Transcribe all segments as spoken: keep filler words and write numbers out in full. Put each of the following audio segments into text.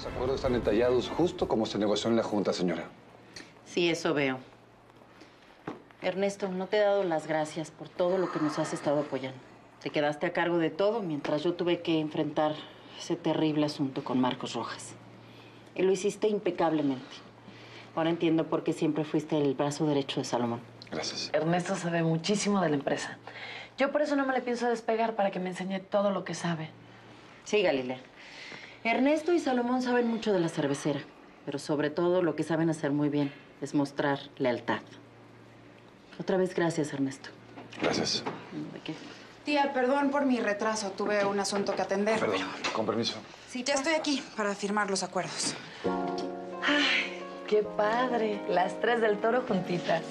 acuerdos están detallados justo como se negoció en la Junta, señora. Sí, eso veo. Ernesto, no te he dado las gracias por todo lo que nos has estado apoyando. Te quedaste a cargo de todo mientras yo tuve que enfrentar ese terrible asunto con Marcos Rojas. Y lo hiciste impecablemente. Ahora entiendo por qué siempre fuiste el brazo derecho de Salomón. Gracias. Ernesto sabe muchísimo de la empresa. Yo por eso no me le pienso despegar, para que me enseñe todo lo que sabe. Sí, Galilea. Ernesto y Salomón saben mucho de la cervecera, pero sobre todo lo que saben hacer muy bien es mostrar lealtad. Otra vez, gracias, Ernesto. Gracias. ¿De qué? Tía, perdón por mi retraso. Tuve un asunto que atender. Perdón, con permiso. Sí, ya estoy aquí para firmar los acuerdos. ¡Ay, qué padre! Las tres del Toro juntitas.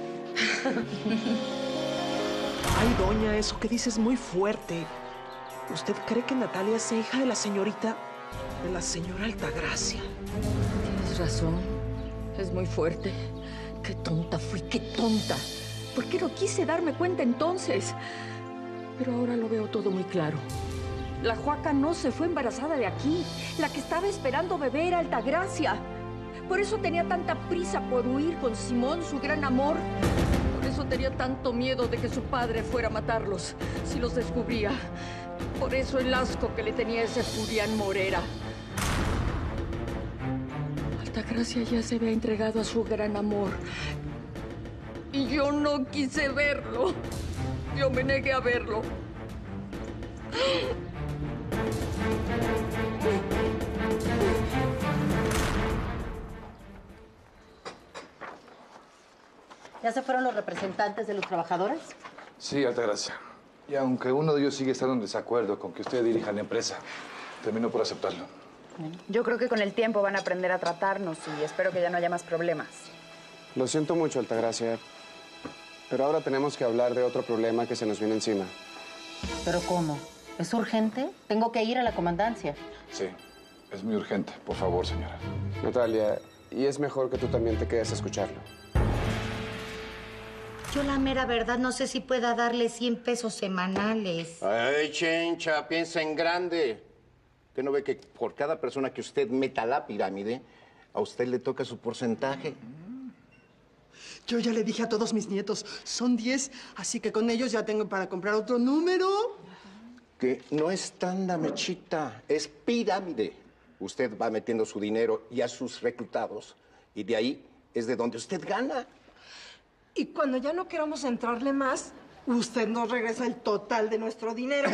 Ay, doña, eso que dice es muy fuerte. ¿Usted cree que Natalia sea hija de la señorita, de la señora Altagracia? Tienes razón. Es muy fuerte. Qué tonta fui, qué tonta. ¿Por qué no quise darme cuenta entonces? Pero ahora lo veo todo muy claro. La Joaca no se fue embarazada de aquí. La que estaba esperando bebé era Altagracia. Por eso tenía tanta prisa por huir con Simón, su gran amor. Por eso tenía tanto miedo de que su padre fuera a matarlos si los descubría. Por eso el asco que le tenía ese Julián Morera. Altagracia ya se había entregado a su gran amor. Y yo no quise verlo. Yo me negué a verlo. ¿Ya se fueron los representantes de los trabajadores? Sí, Altagracia. Y aunque uno de ellos sigue estando en desacuerdo con que usted dirija la empresa, termino por aceptarlo. Yo creo que con el tiempo van a aprender a tratarnos y espero que ya no haya más problemas. Lo siento mucho, Altagracia, pero ahora tenemos que hablar de otro problema que se nos viene encima. ¿Pero cómo? ¿Es urgente? Tengo que ir a la comandancia. Sí, es muy urgente. Por favor, señora. Natalia, y es mejor que tú también te quedes a escucharlo. Yo la mera verdad no sé si pueda darle cien pesos semanales. Ay, Chencha, piensa en grande. ¿Usted no ve que por cada persona que usted meta a la pirámide, a usted le toca su porcentaje? Yo ya le dije a todos mis nietos, son diez, así que con ellos ya tengo para comprar otro número. Que no es tanda, Mechita, es pirámide. Usted va metiendo su dinero y a sus reclutados, y de ahí es de donde usted gana. Y cuando ya no queramos entrarle más, usted nos regresa el total de nuestro dinero.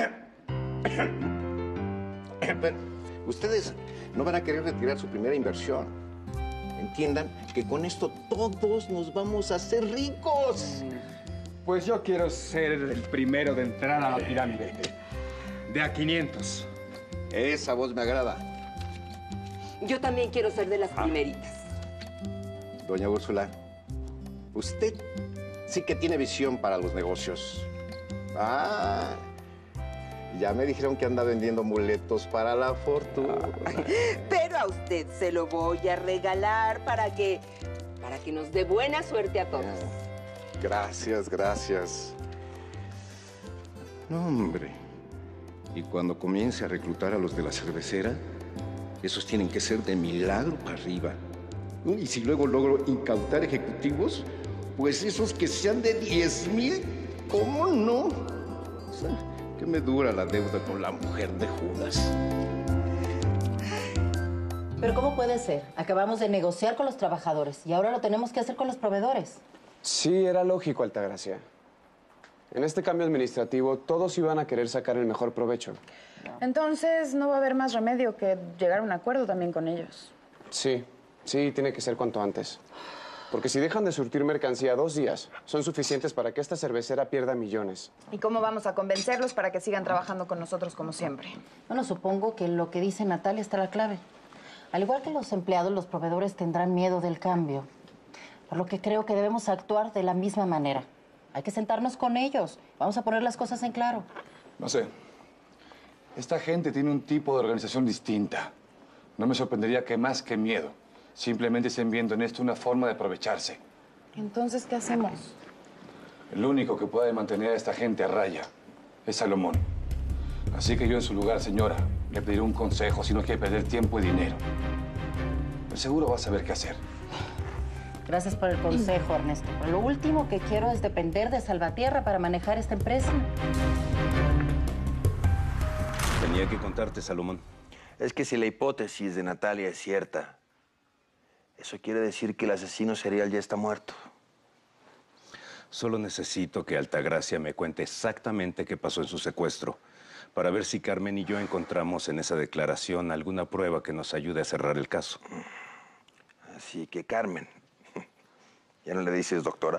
Pero ustedes no van a querer retirar su primera inversión. Entiendan que con esto todos nos vamos a hacer ricos. Pues yo quiero ser el primero de entrar a la pirámide. De a quinientos. Esa voz me agrada. Yo también quiero ser de las ah. primeritas. Doña Úrsula, usted sí que tiene visión para los negocios. Ah, ya me dijeron que anda vendiendo muletos para la fortuna. Pero a usted se lo voy a regalar para que, para que nos dé buena suerte a todos. Gracias, gracias. No, hombre. Y cuando comience a reclutar a los de la cervecera, esos tienen que ser de milagro para arriba. Y si luego logro incautar ejecutivos, pues esos que sean de diez mil, ¿cómo no? O sea, que me dura la deuda con la mujer de Judas. Pero ¿cómo puede ser? Acabamos de negociar con los trabajadores y ahora lo tenemos que hacer con los proveedores. Sí, era lógico, Altagracia. En este cambio administrativo, todos iban a querer sacar el mejor provecho. Entonces, no va a haber más remedio que llegar a un acuerdo también con ellos. Sí, sí, tiene que ser cuanto antes. Porque si dejan de surtir mercancía dos días, son suficientes para que esta cervecera pierda millones. ¿Y cómo vamos a convencerlos para que sigan trabajando con nosotros como siempre? Bueno, supongo que lo que dice Natalia está la clave. Al igual que los empleados, los proveedores tendrán miedo del cambio. Por lo que creo que debemos actuar de la misma manera. Hay que sentarnos con ellos. Vamos a poner las cosas en claro. No sé. Esta gente tiene un tipo de organización distinta. No me sorprendería que más que miedo, simplemente estén viendo en esto una forma de aprovecharse. Entonces, ¿qué hacemos? El único que puede mantener a esta gente a raya es Salomón. Así que yo en su lugar, señora, le pediré un consejo si no quiere perder tiempo y dinero. Pero seguro vas a saber qué hacer. Gracias por el consejo, Ernesto. Pero lo último que quiero es depender de Salvatierra para manejar esta empresa. Tenía que contarte, Salomón. Es que si la hipótesis de Natalia es cierta, eso quiere decir que el asesino serial ya está muerto. Solo necesito que Altagracia me cuente exactamente qué pasó en su secuestro, para ver si Carmen y yo encontramos en esa declaración alguna prueba que nos ayude a cerrar el caso. Así que, Carmen, ¿ya no le dices doctora?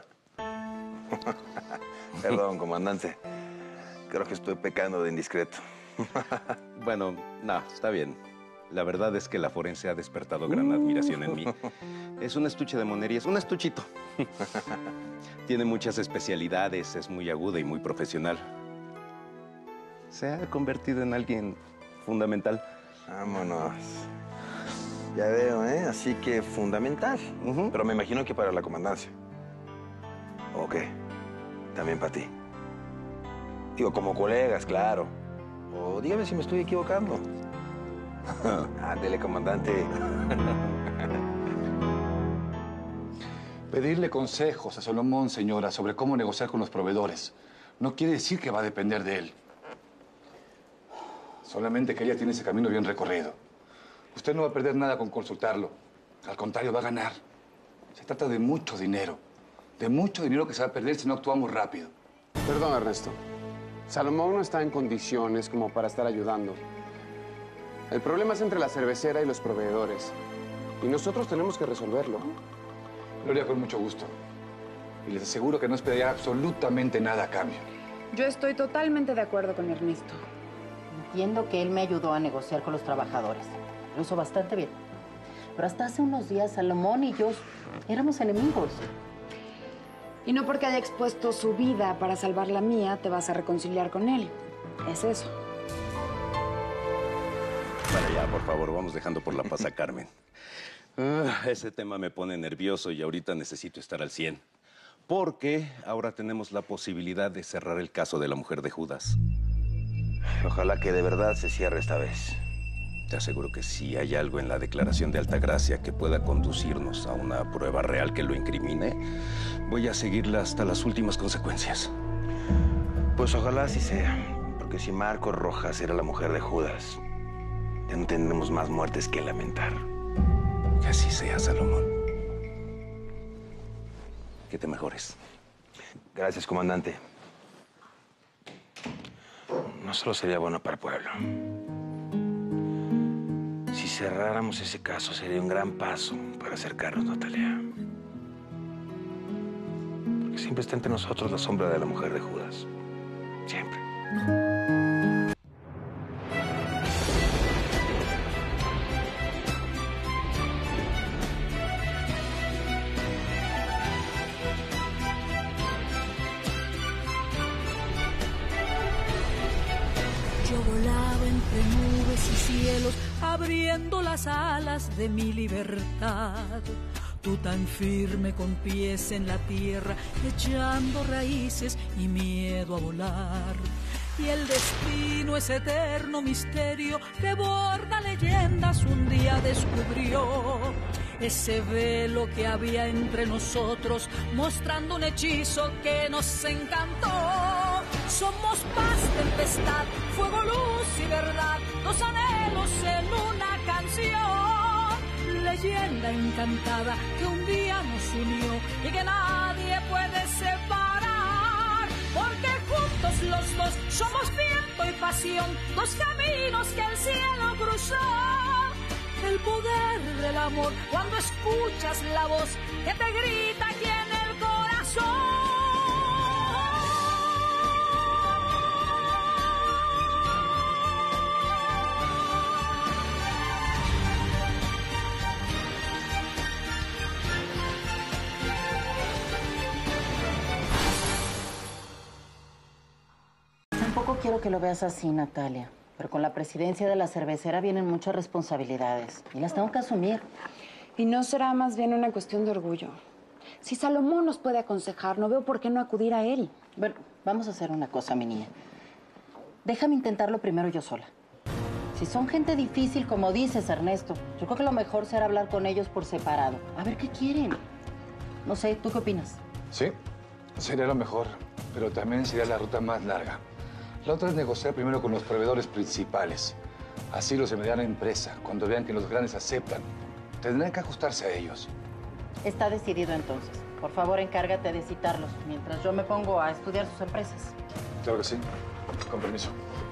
Perdón, comandante. Creo que estoy pecando de indiscreto. Bueno, no, está bien. La verdad es que la forense ha despertado gran admiración en mí. Es un estuche de monerías, un estuchito. Tiene muchas especialidades, es muy aguda y muy profesional. Se ha convertido en alguien fundamental. Vámonos. Ya veo, ¿eh? Así que fundamental. Uh-huh. Pero me imagino que para la comandancia. ¿O qué? También para ti. Digo, como colegas, claro. O dígame si me estoy equivocando. Ándele, comandante. Pedirle consejos a Salomón, señora, sobre cómo negociar con los proveedores no quiere decir que va a depender de él. Solamente que ella tiene ese camino bien recorrido. Usted no va a perder nada con consultarlo. Al contrario, va a ganar. Se trata de mucho dinero. De mucho dinero que se va a perder si no actuamos rápido. Perdón, Ernesto. Salomón no está en condiciones como para estar ayudando. El problema es entre la cervecera y los proveedores. Y nosotros tenemos que resolverlo. Lo haría con mucho gusto. Y les aseguro que no esperaría absolutamente nada a cambio. Yo estoy totalmente de acuerdo con Ernesto. Entiendo que él me ayudó a negociar con los trabajadores. Lo hizo bastante bien. Pero hasta hace unos días Salomón y yo éramos enemigos. Y no porque haya expuesto su vida para salvar la mía, te vas a reconciliar con él. Es eso. Para allá, por favor, vamos dejando por la paz a Carmen. Uh, ese tema me pone nervioso y ahorita necesito estar al cien. Porque ahora tenemos la posibilidad de cerrar el caso de la mujer de Judas. Ojalá que de verdad se cierre esta vez. Te aseguro que si hay algo en la declaración de Altagracia que pueda conducirnos a una prueba real que lo incrimine, voy a seguirla hasta las últimas consecuencias. Pues ojalá así sea. Porque si Marcos Rojas era la mujer de Judas, ya no tendremos más muertes que lamentar. Que así sea, Salomón. Que te mejores. Gracias, comandante. No solo sería bueno para el pueblo. Si cerráramos ese caso, sería un gran paso para acercarnos, Natalia. Porque siempre está entre nosotros la sombra de la mujer de Judas. Siempre. Yo volaba entre nubes y cielos, abriendo las alas de mi libertad. Tú tan firme con pies en la tierra, echando raíces y miedo a volar. Y el destino, ese eterno misterio que borda leyendas, un día descubrió ese velo que había entre nosotros, mostrando un hechizo que nos encantó. Somos paz, tempestad, fuego, luz y verdad, dos anhelos en una canción. Leyenda encantada que un día nos unió y que nadie puede separar. Porque juntos los dos somos viento y pasión, dos caminos que el cielo cruzó. El poder del amor cuando escuchas la voz que te grita aquí en el corazón. Tampoco quiero que lo veas así, Natalia. Pero con la presidencia de la cervecera vienen muchas responsabilidades y las tengo que asumir. ¿Y no será más bien una cuestión de orgullo? Si Salomón nos puede aconsejar, no veo por qué no acudir a él. Bueno, vamos a hacer una cosa, mi niña. Déjame intentarlo primero yo sola. Si son gente difícil, como dices, Ernesto, yo creo que lo mejor será hablar con ellos por separado. A ver qué quieren. No sé, ¿tú qué opinas? Sí, sería lo mejor, pero también sería la ruta más larga. La otra es negociar primero con los proveedores principales. Así los de mediana empresa, cuando vean que los grandes aceptan, tendrán que ajustarse a ellos. Está decidido entonces. Por favor, encárgate de citarlos, mientras yo me pongo a estudiar sus empresas. Claro que sí. Con permiso.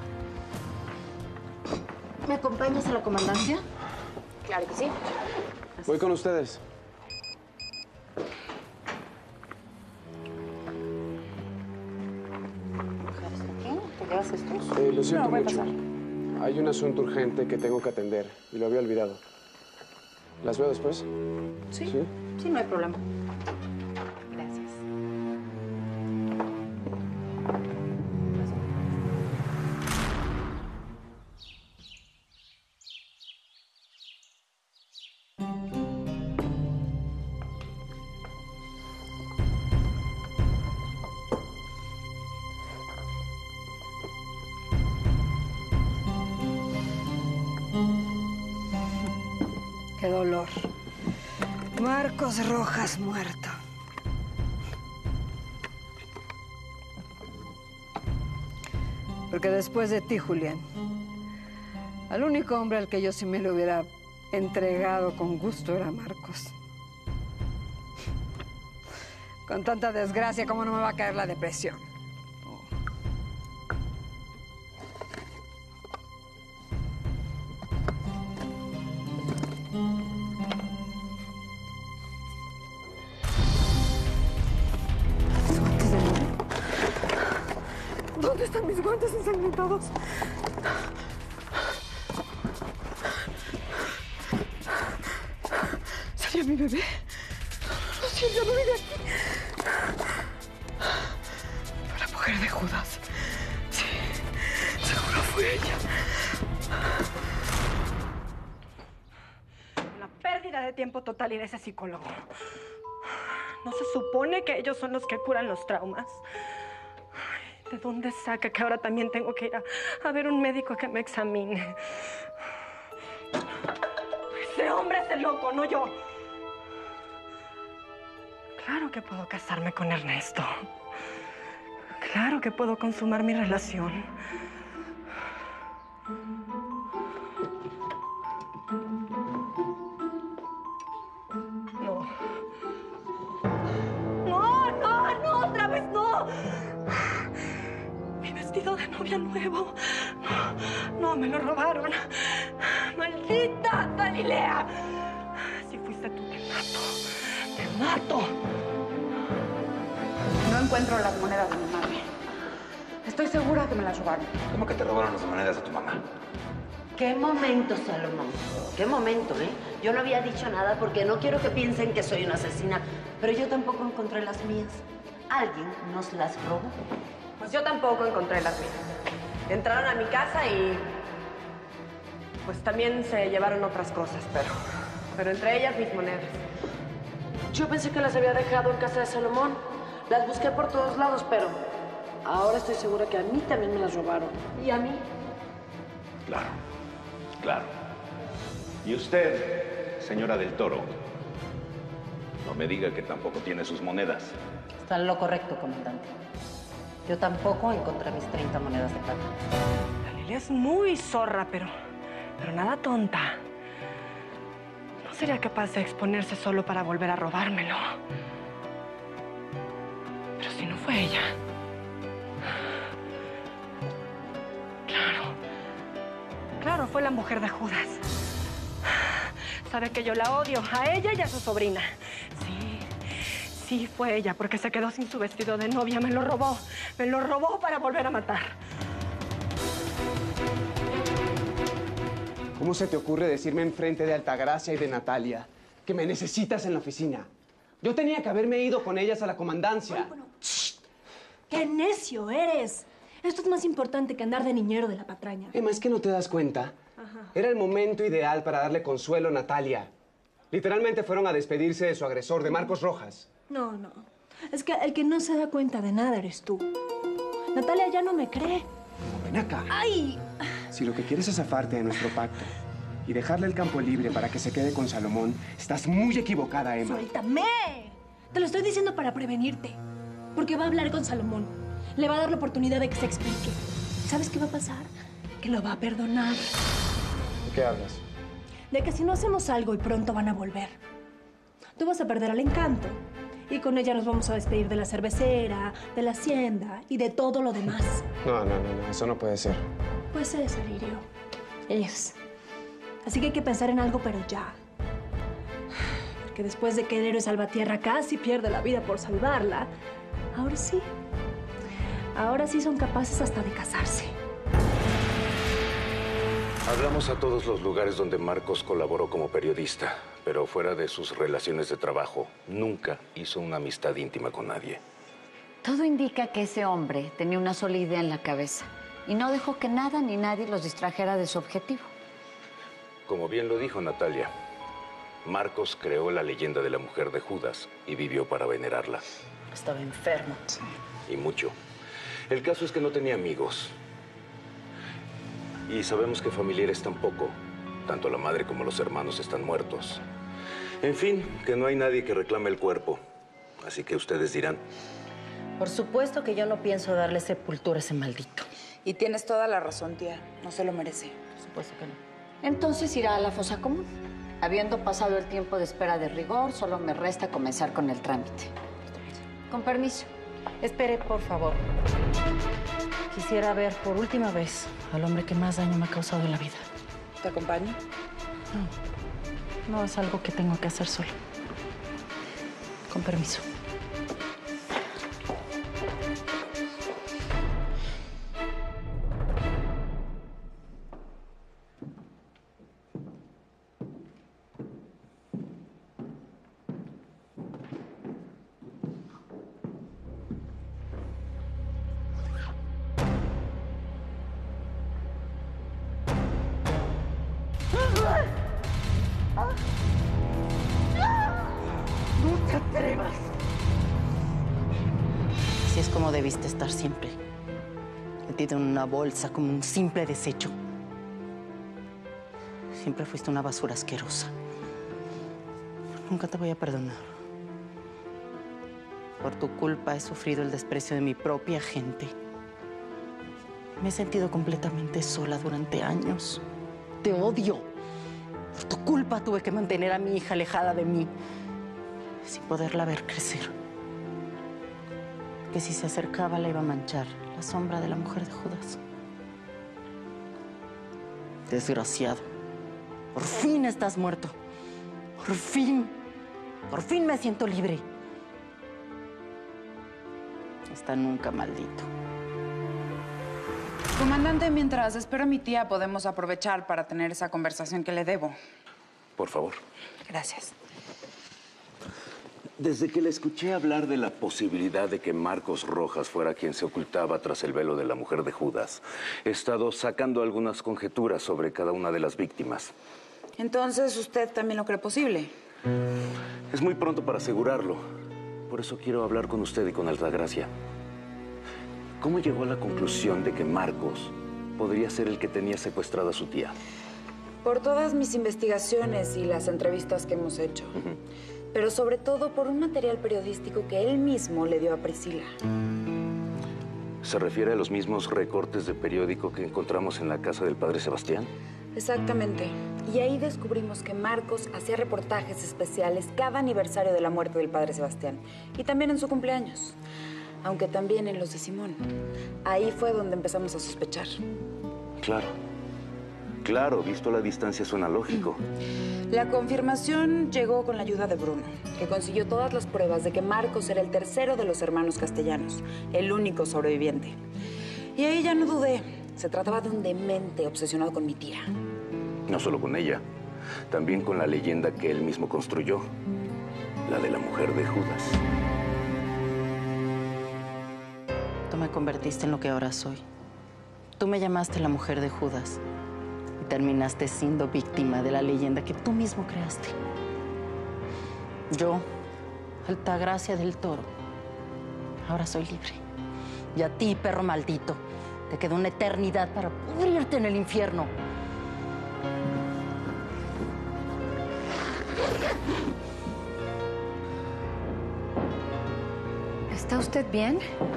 ¿Me acompañas a la comandancia? Claro que sí. Voy con ustedes. ¿Te llevas estos? Eh, lo siento No, voy a mucho. pasar. Hay un asunto urgente que tengo que atender y lo había olvidado. ¿Las veo después? Sí. ¿Sí? Sí, no hay problema. Gracias. Qué dolor. Marcos Rojas muerto. Porque después de ti, Julián, al único hombre al que yo sí me lo hubiera entregado con gusto era Marcos. Con tanta desgracia, ¿cómo no me va a caer la depresión? ¿Dónde están mis guantes ensangrentados? ¿Sería mi bebé? No, Silvia, no vive aquí. Fue la mujer de Judas. Sí, seguro fue ella. Una pérdida de tiempo total ir a ese psicólogo. ¿No se supone que ellos son los que curan los traumas? ¿De dónde saca que ahora también tengo que ir a, a ver un médico que me examine? Ese hombre es el loco, no yo. Claro que puedo casarme con Ernesto. Claro que puedo consumar mi relación. No. No, no, no, otra vez no. Vestido de novia nuevo. No, no, me lo robaron. ¡Maldita Galilea! Si fuiste tú, te mato. ¡Te mato! No encuentro las monedas de mi madre. Estoy segura que me las robaron. ¿Cómo que te robaron las monedas de tu mamá? ¿Qué momento, Salomón? ¿Qué momento, eh? Yo no había dicho nada porque no quiero que piensen que soy una asesina, pero yo tampoco encontré las mías. Alguien nos las robó. Pues yo tampoco encontré las mías. Entraron a mi casa y... pues también se llevaron otras cosas, pero... pero entre ellas mis monedas. Yo pensé que las había dejado en casa de Salomón. Las busqué por todos lados, pero ahora estoy segura que a mí también me las robaron. ¿Y a mí? Claro, claro. ¿Y usted, señora del Toro? No me diga que tampoco tiene sus monedas. Está en lo correcto, comandante. Yo tampoco encontré mis treinta monedas de plata. Galilea es muy zorra, pero... pero nada tonta. No sería capaz de exponerse solo para volver a robármelo. Pero si no fue ella... Claro. Claro, fue la mujer de Judas. Sabe que yo la odio, a ella y a su sobrina. Sí, sí fue ella, porque se quedó sin su vestido de novia. Me lo robó, me lo robó para volver a matar. ¿Cómo se te ocurre decirme enfrente de Altagracia y de Natalia que me necesitas en la oficina? Yo tenía que haberme ido con ellas a la comandancia. Bueno, bueno. ¡Qué necio eres! Esto es más importante que andar de niñero de la patraña. Emma, ¿es que no te das cuenta? Ajá. Era el momento ideal para darle consuelo a Natalia. Literalmente fueron a despedirse de su agresor, de Marcos Rojas. No, no. Es que el que no se da cuenta de nada eres tú. Natalia ya no me cree. Ven acá. ¡Ay! Si lo que quieres es zafarte de nuestro pacto y dejarle el campo libre para que se quede con Salomón, estás muy equivocada, Emma. ¡Suéltame! Te lo estoy diciendo para prevenirte. Porque va a hablar con Salomón. Le va a dar la oportunidad de que se explique. ¿Sabes qué va a pasar? Que lo va a perdonar. ¿De qué hablas? De que si no hacemos algo y pronto van a volver, tú vas a perder el encanto. Y con ella nos vamos a despedir de la cervecera, de la hacienda y de todo lo demás. No, no, no, no, eso no puede ser. Pues es, Alirio. Es. Así que hay que pensar en algo, pero ya. Porque después de que el héroe Salvatierra casi pierde la vida por salvarla, ahora sí. Ahora sí son capaces hasta de casarse. Hablamos a todos los lugares donde Marcos colaboró como periodista, pero fuera de sus relaciones de trabajo, nunca hizo una amistad íntima con nadie. Todo indica que ese hombre tenía una sola idea en la cabeza y no dejó que nada ni nadie los distrajera de su objetivo. Como bien lo dijo Natalia, Marcos creó la leyenda de la mujer de Judas y vivió para venerarla. Estaba enfermo. Y mucho. El caso es que no tenía amigos. Y sabemos que familiares tampoco. Tanto la madre como los hermanos están muertos. En fin, que no hay nadie que reclame el cuerpo. Así que ustedes dirán. Por supuesto que yo no pienso darle sepultura a ese maldito. Y tienes toda la razón, tía. No se lo merece. Por supuesto que no. Entonces irá a la fosa común. Habiendo pasado el tiempo de espera de rigor, solo me resta comenzar con el trámite. Con permiso. Espere, por favor. Quisiera ver por última vez al hombre que más daño me ha causado en la vida. ¿Te acompaño? No, no es algo que tengo que hacer solo. Con permiso. ¡No te atrevas! Así es como debiste estar siempre. Metido en una bolsa como un simple desecho. Siempre fuiste una basura asquerosa. Nunca te voy a perdonar. Por tu culpa he sufrido el desprecio de mi propia gente. Me he sentido completamente sola durante años. Te odio. Por tu culpa tuve que mantener a mi hija alejada de mí, sin poderla ver crecer. Que si se acercaba la iba a manchar la sombra de la mujer de Judas. Desgraciado. Por fin estás muerto. Por fin. Por fin me siento libre. Hasta nunca, maldito. Comandante, mientras espero a mi tía, podemos aprovechar para tener esa conversación que le debo. Por favor. Gracias. Desde que le escuché hablar de la posibilidad de que Marcos Rojas fuera quien se ocultaba tras el velo de la mujer de Judas, he estado sacando algunas conjeturas sobre cada una de las víctimas. Entonces, ¿usted también lo cree posible? Es muy pronto para asegurarlo. Por eso quiero hablar con usted y con Altagracia. ¿Cómo llegó a la conclusión de que Marcos podría ser el que tenía secuestrada a su tía? Por todas mis investigaciones y las entrevistas que hemos hecho. Uh-huh. Pero sobre todo por un material periodístico que él mismo le dio a Priscila. ¿Se refiere a los mismos recortes de periódico que encontramos en la casa del padre Sebastián? Exactamente. Y ahí descubrimos que Marcos hacía reportajes especiales cada aniversario de la muerte del padre Sebastián. Y también en su cumpleaños. Aunque también en los de Simón. Ahí fue donde empezamos a sospechar. Claro. Claro, visto la distancia suena lógico. La confirmación llegó con la ayuda de Bruno, que consiguió todas las pruebas de que Marcos era el tercero de los hermanos castellanos, el único sobreviviente. Y ahí ya no dudé. Se trataba de un demente obsesionado con mi tía. No solo con ella, también con la leyenda que él mismo construyó, la de la mujer de Judas. Tú me convertiste en lo que ahora soy. Tú me llamaste la mujer de Judas y terminaste siendo víctima de la leyenda que tú mismo creaste. Yo, Altagracia del Toro, ahora soy libre. Y a ti, perro maldito, Te quedó una eternidad para pudrirte en el infierno. ¿Está usted bien?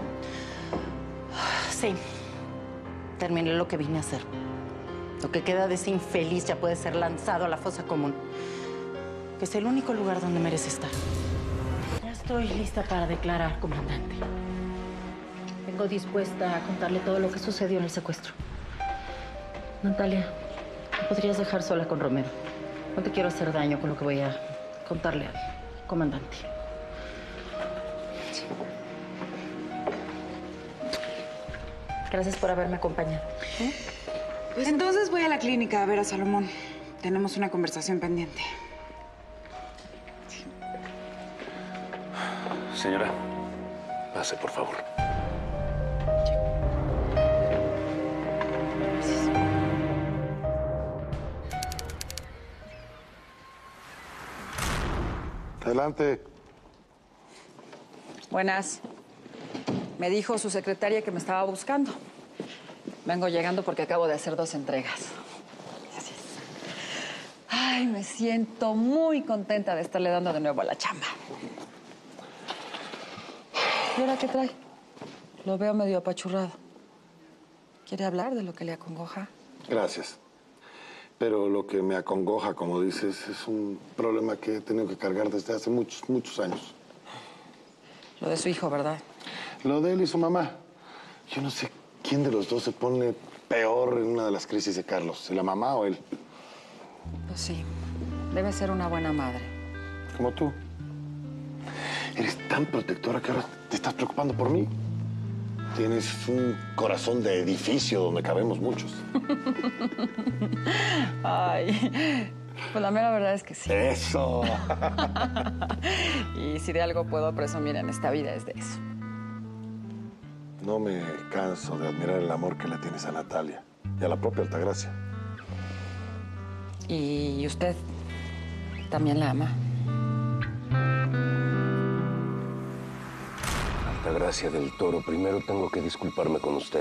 Sí. Terminé lo que vine a hacer. Lo que queda de ese infeliz ya puede ser lanzado a la fosa común, que es el único lugar donde merece estar. Ya estoy lista para declarar, comandante. Vengo dispuesta a contarle todo lo que sucedió en el secuestro. Natalia, ¿me podrías dejar sola con Romero? No te quiero hacer daño con lo que voy a contarle al comandante. Sí. Gracias por haberme acompañado. ¿Eh? Pues entonces voy a la clínica a ver a Salomón. Tenemos una conversación pendiente. Señora, pase, por favor. Adelante. Buenas. Me dijo su secretaria que me estaba buscando. Vengo llegando porque acabo de hacer dos entregas. Gracias. Ay, me siento muy contenta de estarle dando de nuevo a la chamba. ¿Y ahora qué trae? Lo veo medio apachurrado. ¿Quiere hablar de lo que le acongoja? Gracias. Pero lo que me acongoja, como dices, es un problema que he tenido que cargar desde hace muchos, muchos años. Lo de su hijo, ¿verdad? Lo de él y su mamá. Yo no sé quién de los dos se pone peor en una de las crisis de Carlos, si la mamá o él. Pues sí, debe ser una buena madre. Como tú. Eres tan protectora que ahora te estás preocupando por mí. Tienes un corazón de edificio donde cabemos muchos. Ay, pues la mera verdad es que sí. ¡Eso! Y si de algo puedo presumir en esta vida es de eso. No me canso de admirar el amor que le tienes a Natalia y a la propia Altagracia. ¿Y usted también la ama? Altagracia del Toro, primero tengo que disculparme con usted.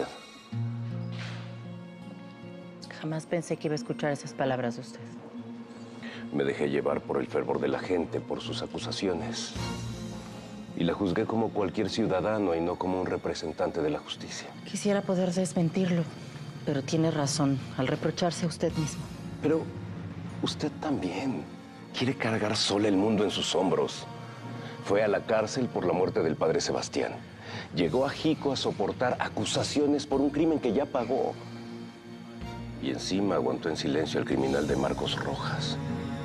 Jamás pensé que iba a escuchar esas palabras de usted. Me dejé llevar por el fervor de la gente, por sus acusaciones. Y la juzgué como cualquier ciudadano y no como un representante de la justicia. Quisiera poder desmentirlo, pero tiene razón al reprocharse a usted mismo. Pero usted también quiere cargar sola el mundo en sus hombros. Fue a la cárcel por la muerte del padre Sebastián. Llegó a Jico a soportar acusaciones por un crimen que ya pagó. Y encima aguantó en silencio al criminal de Marcos Rojas.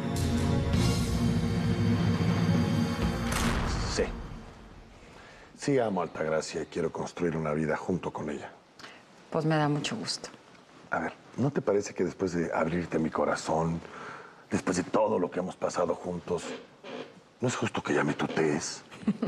Sí. Sí amo a Altagracia y quiero construir una vida junto con ella. Pues me da mucho gusto. A ver, ¿no te parece que después de abrirte mi corazón, después de todo lo que hemos pasado juntos, no es justo que ya me tutees?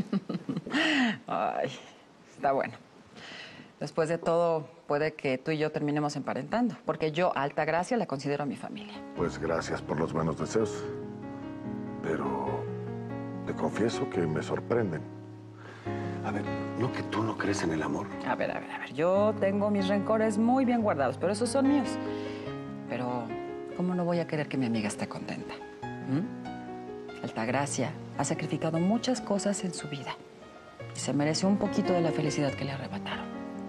Ay, está bueno. Después de todo, puede que tú y yo terminemos emparentando, porque yo a Altagracia la considero mi familia. Pues gracias por los buenos deseos. Pero te confieso que me sorprenden. A ver, ¿no que tú no crees en el amor? A ver, a ver, a ver. Yo tengo mis rencores muy bien guardados, pero esos son míos. Pero, ¿cómo no voy a querer que mi amiga esté contenta? ¿Mm? Altagracia ha sacrificado muchas cosas en su vida y se merece un poquito de la felicidad que le arrebataron.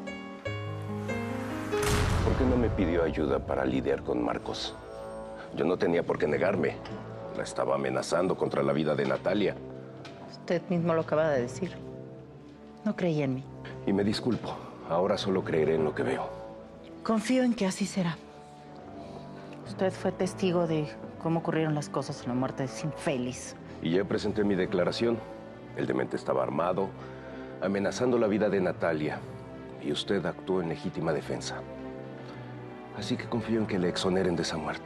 ¿Por qué no me pidió ayuda para lidiar con Marcos? Yo no tenía por qué negarme. La estaba amenazando contra la vida de Natalia. Usted mismo lo acaba de decir. No creía en mí. Y me disculpo. Ahora solo creeré en lo que veo. Confío en que así será. Usted fue testigo de cómo ocurrieron las cosas en la muerte de ese infeliz. Y ya presenté mi declaración. El demente estaba armado, amenazando la vida de Natalia. Y usted actuó en legítima defensa. Así que confío en que le exoneren de esa muerte.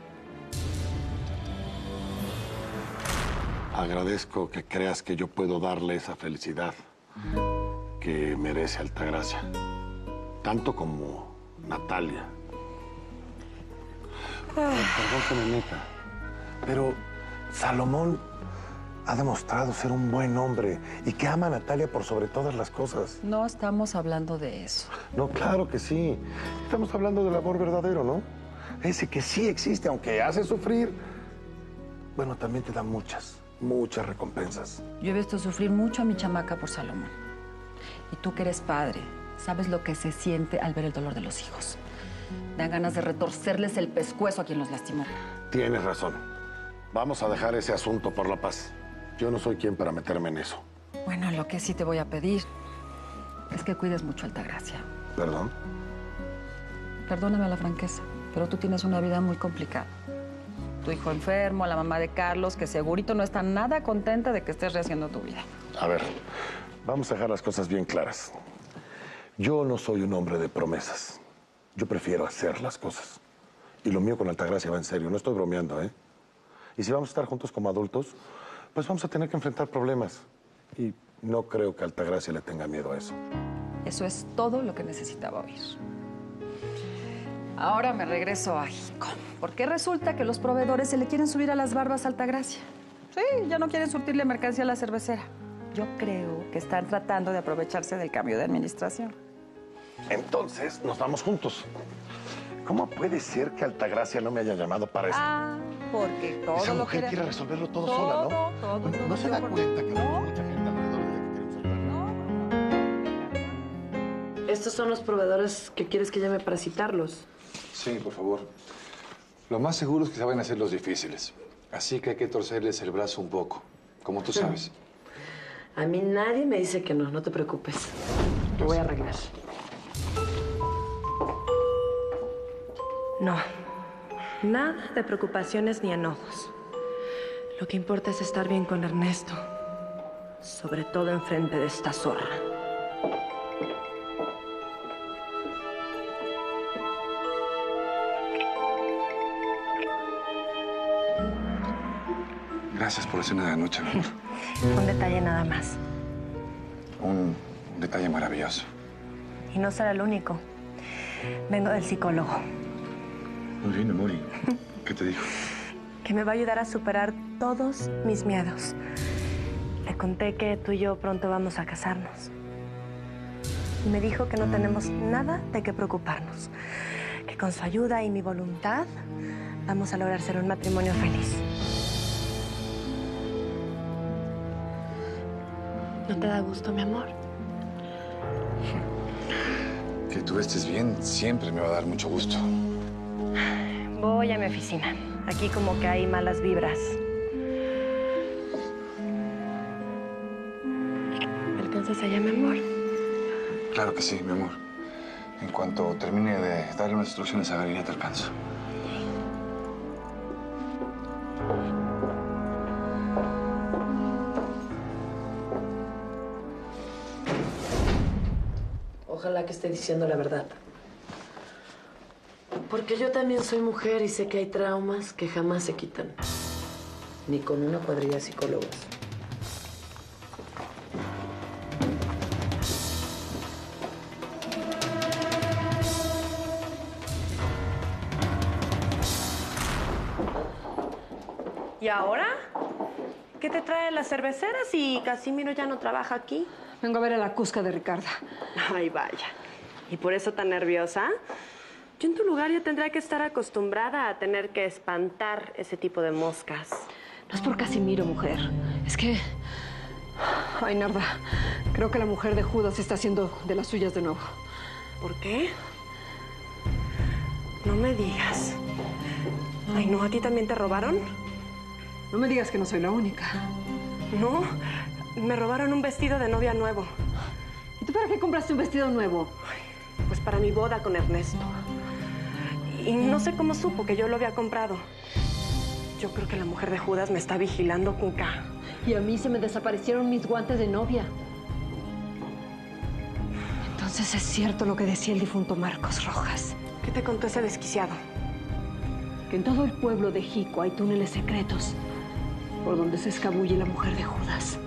Agradezco que creas que yo puedo darle esa felicidad que merece Altagracia. Tanto como Natalia. Perdón que me meta, pero Salomón ha demostrado ser un buen hombre y que ama a Natalia por sobre todas las cosas. No estamos hablando de eso. No, claro que sí. Estamos hablando del amor verdadero, ¿no? Ese que sí existe, aunque hace sufrir. Bueno, también te da muchas, muchas recompensas. Yo he visto sufrir mucho a mi chamaca por Salomón. Y tú que eres padre, sabes lo que se siente al ver el dolor de los hijos. Dan ganas de retorcerles el pescuezo a quien los lastimó. Tienes razón. Vamos a dejar ese asunto por la paz. Yo no soy quien para meterme en eso. Bueno, lo que sí te voy a pedir es que cuides mucho a Altagracia. ¿Perdón? Perdóname la franqueza, pero tú tienes una vida muy complicada. Tu hijo enfermo, la mamá de Carlos, que segurito no está nada contenta de que estés rehaciendo tu vida. A ver, vamos a dejar las cosas bien claras. Yo no soy un hombre de promesas. Yo prefiero hacer las cosas. Y lo mío con Altagracia va en serio, no estoy bromeando, ¿eh? Y si vamos a estar juntos como adultos, pues vamos a tener que enfrentar problemas. Y no creo que Altagracia le tenga miedo a eso. Eso es todo lo que necesitaba oír. Ahora me regreso a Jico, porque resulta que los proveedores se le quieren subir a las barbas a Altagracia. Sí, ya no quieren surtirle mercancía a la cervecera. Yo creo que están tratando de aprovecharse del cambio de administración. Entonces, nos vamos juntos. ¿Cómo puede ser que Altagracia no me haya llamado para eso? Ah, porque todo Esa lo mujer que... quiere resolverlo todo, todo sola, ¿no? Todo, todo. ¿No, no se da cuenta que hay mucha gente alrededor de ella que queremos ayudar? Estos son los proveedores que quieres que llame para citarlos. Sí, por favor. Lo más seguro es que se van a hacer los difíciles. Así que hay que torcerles el brazo un poco, como tú sabes. A mí nadie me dice que no, no te preocupes. Te voy a arreglar. No, nada de preocupaciones ni enojos. Lo que importa es estar bien con Ernesto, sobre todo enfrente de esta zorra. Gracias por la cena de anoche, mi amor. Un detalle nada más. Un detalle maravilloso. Y no será el único. Vengo del psicólogo, Muy bien, mi amor. ¿Y qué te dijo? que me va a ayudar a superar todos mis miedos. Le conté que tú y yo pronto vamos a casarnos. Y me dijo que no tenemos nada de qué preocuparnos. Que con su ayuda y mi voluntad vamos a lograr ser un matrimonio feliz. ¿No te da gusto, mi amor? Que tú estés bien siempre me va a dar mucho gusto. Voy a mi oficina. Aquí como que hay malas vibras. ¿Me alcanzas allá, mi amor? Claro que sí, mi amor. En cuanto termine de darle unas instrucciones a Galina, te alcanzo. Ojalá que esté diciendo la verdad. Porque yo también soy mujer y sé que hay traumas que jamás se quitan. Ni con una cuadrilla de psicólogos. ¿Y ahora? ¿Qué te trae las cerveceras si Casimiro ya no trabaja aquí? Vengo a ver a la Cusca de Ricarda. Ay, vaya. ¿Y por eso tan nerviosa? Yo en tu lugar ya tendría que estar acostumbrada a tener que espantar ese tipo de moscas. No es por Casimiro, mujer. Es que... Ay, Narda, creo que la mujer de Judas está haciendo de las suyas de nuevo. ¿Por qué? No me digas. Ay, no, ¿a ti también te robaron? No me digas que no soy la única. No, me robaron un vestido de novia nuevo. ¿Y tú para qué compraste un vestido nuevo? Pues para mi boda con Ernesto. Y no sé cómo supo que yo lo había comprado. Yo creo que la mujer de Judas me está vigilando, Cuca. Y a mí se me desaparecieron mis guantes de novia. Entonces es cierto lo que decía el difunto Marcos Rojas. ¿Qué te contó ese desquiciado? Que en todo el pueblo de Jico hay túneles secretos por donde se escabulle la mujer de Judas.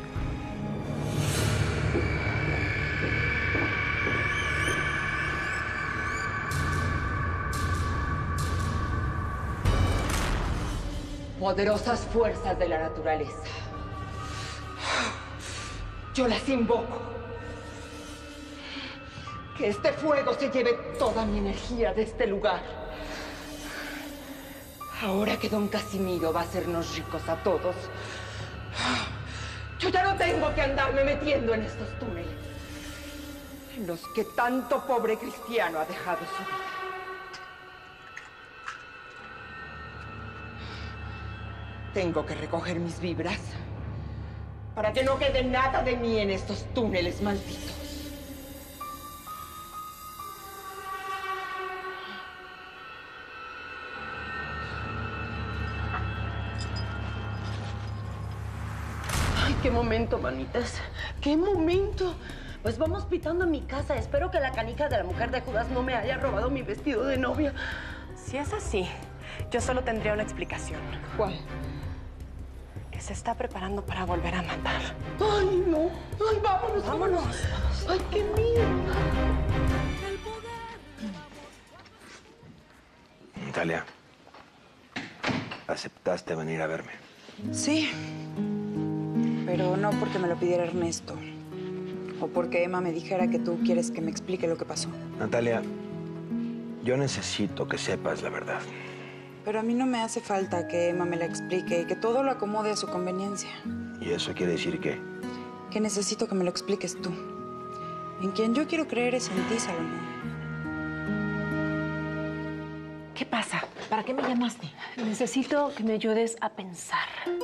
Poderosas fuerzas de la naturaleza. Yo las invoco. Que este fuego se lleve toda mi energía de este lugar. Ahora que don Casimiro va a hacernos ricos a todos, yo ya no tengo que andarme metiendo en estos túneles en los que tanto pobre cristiano ha dejado su vida. Tengo que recoger mis vibras para que no quede nada de mí en estos túneles malditos. Ay, qué momento, manitas. Qué momento. Pues vamos pitando a mi casa. Espero que la canica de la mujer de Judas no me haya robado mi vestido de novia. Si es así, yo solo tendría una explicación. ¿Cuál? Que se está preparando para volver a matar. ¡Ay, no! ¡Ay, vámonos, vámonos! ¡Ay, qué miedo! Natalia, aceptaste venir a verme. Sí, pero no porque me lo pidiera Ernesto o porque Emma me dijera que tú quieres que me explique lo que pasó. Natalia, yo necesito que sepas la verdad. Pero a mí no me hace falta que Emma me la explique y que todo lo acomode a su conveniencia. ¿Y eso quiere decir qué? Que necesito que me lo expliques tú. En quien yo quiero creer es en ti, Salomón. ¿Qué pasa? ¿Para qué me llamaste? Necesito que me ayudes a pensar.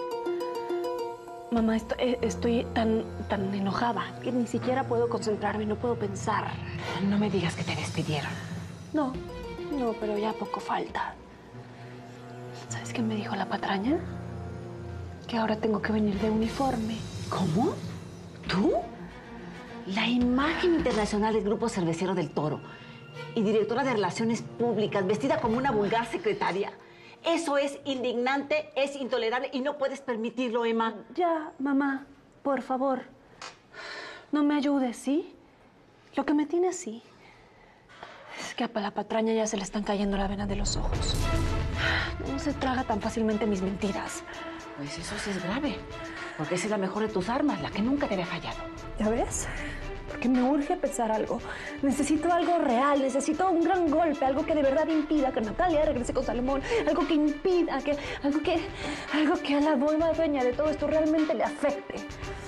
Mamá, estoy, estoy tan, tan enojada que ni siquiera puedo concentrarme, no puedo pensar. No me digas que te despidieron. No, no, pero ya poco falta. ¿Sabes qué me dijo la patraña? Que ahora tengo que venir de uniforme. ¿Cómo? ¿Tú? La imagen internacional del Grupo Cervecero del Toro y directora de Relaciones Públicas, vestida como una vulgar secretaria. Eso es indignante, es intolerable y no puedes permitirlo, Emma. Ya, mamá, por favor. No me ayudes, ¿sí? Lo que me tiene así es que a la patraña ya se le están cayendo la vena de los ojos. No se traga tan fácilmente mis mentiras. Pues eso sí es grave, porque esa es la mejor de tus armas, la que nunca te había fallado. ¿Ya ves? Porque me urge pensar algo. Necesito algo real, necesito un gran golpe, algo que de verdad impida que Natalia regrese con Salomón, algo que impida, que, algo que, algo que a la nueva dueña de todo esto realmente le afecte.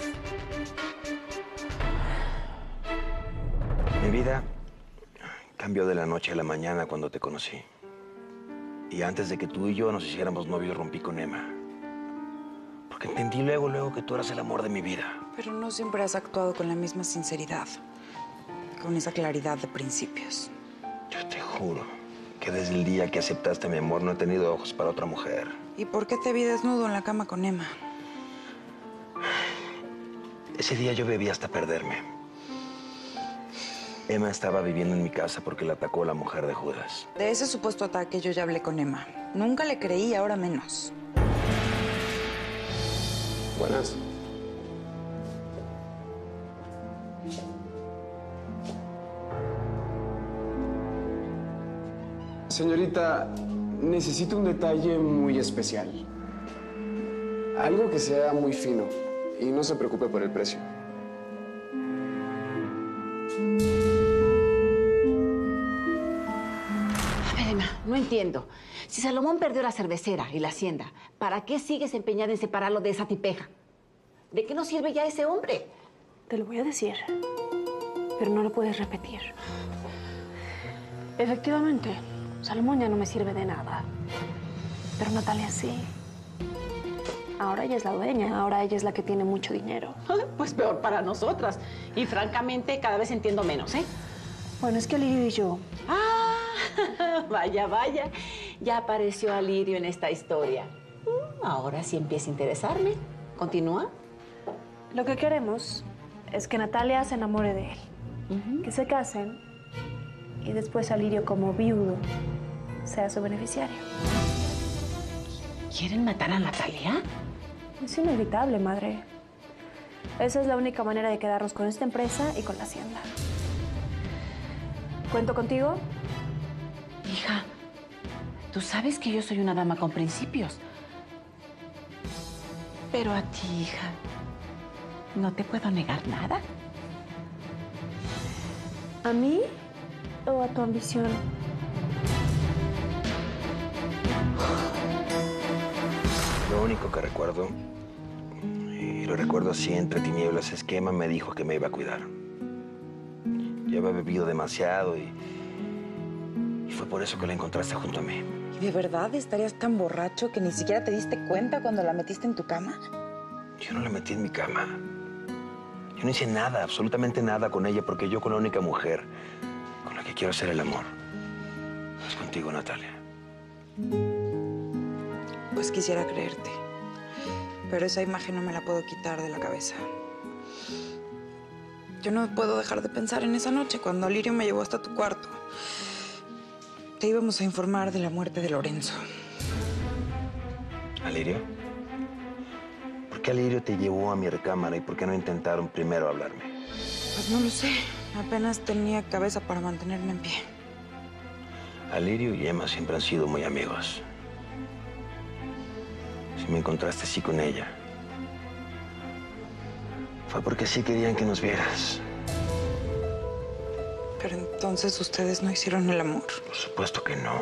Mi vida cambió de la noche a la mañana cuando te conocí. Y antes de que tú y yo nos hiciéramos novios, rompí con Emma. Porque entendí luego, luego que tú eras el amor de mi vida. Pero no siempre has actuado con la misma sinceridad, con esa claridad de principios. Yo te juro que desde el día que aceptaste mi amor no he tenido ojos para otra mujer. ¿Y por qué te vi desnudo en la cama con Emma? Ese día yo bebí hasta perderme. Emma estaba viviendo en mi casa porque la atacó la mujer de Judas. De ese supuesto ataque yo ya hablé con Emma. Nunca le creí, ahora menos. Buenas. Señorita, necesito un detalle muy especial. Algo que sea muy fino y no se preocupe por el precio. A ver, Emma, no entiendo. Si Salomón perdió la cervecera y la hacienda, ¿para qué sigues empeñada en separarlo de esa tipeja? ¿De qué nos sirve ya ese hombre? Te lo voy a decir, pero no lo puedes repetir. Efectivamente, Salomón ya no me sirve de nada. Pero Natalia sí. Ahora ella es la dueña, ahora ella es la que tiene mucho dinero. Pues peor para nosotras. Y francamente, cada vez entiendo menos, ¿eh? Bueno, es que Alirio y yo... ¡Ah! Vaya, vaya. Ya apareció Alirio en esta historia. Ahora sí empieza a interesarme. ¿Continúa? Lo que queremos es que Natalia se enamore de él. Uh-huh. Que se casen y después Alirio, como viudo, sea su beneficiario. ¿Quieren matar a Natalia? Es inevitable, madre. Esa es la única manera de quedarnos con esta empresa y con la hacienda. ¿Cuento contigo? Hija, tú sabes que yo soy una dama con principios. Pero a ti, hija, No te puedo negar nada. ¿A mí o a tu ambición? Lo único que recuerdo, y lo recuerdo así entre tinieblas, es que Emma me dijo que me iba a cuidar. Yo había bebido demasiado y, y fue por eso que la encontraste junto a mí. ¿Y de verdad estarías tan borracho que ni siquiera te diste cuenta cuando la metiste en tu cama? Yo no la metí en mi cama. Yo no hice nada, absolutamente nada con ella, porque yo con la única mujer con la que quiero hacer el amor es contigo, Natalia. Pues quisiera creerte, pero esa imagen no me la puedo quitar de la cabeza. Yo no puedo dejar de pensar en esa noche cuando Lirio me llevó hasta tu cuarto. Te íbamos a informar de la muerte de Lorenzo. ¿A Lirio? ¿Por qué a Lirio te llevó a mi recámara y por qué no intentaron primero hablarme? Pues no lo sé. Apenas tenía cabeza para mantenerme en pie. Alirio y Emma siempre han sido muy amigos. Si me encontraste así con ella, fue porque sí querían que nos vieras. Pero entonces ustedes no hicieron el amor. Por supuesto que no.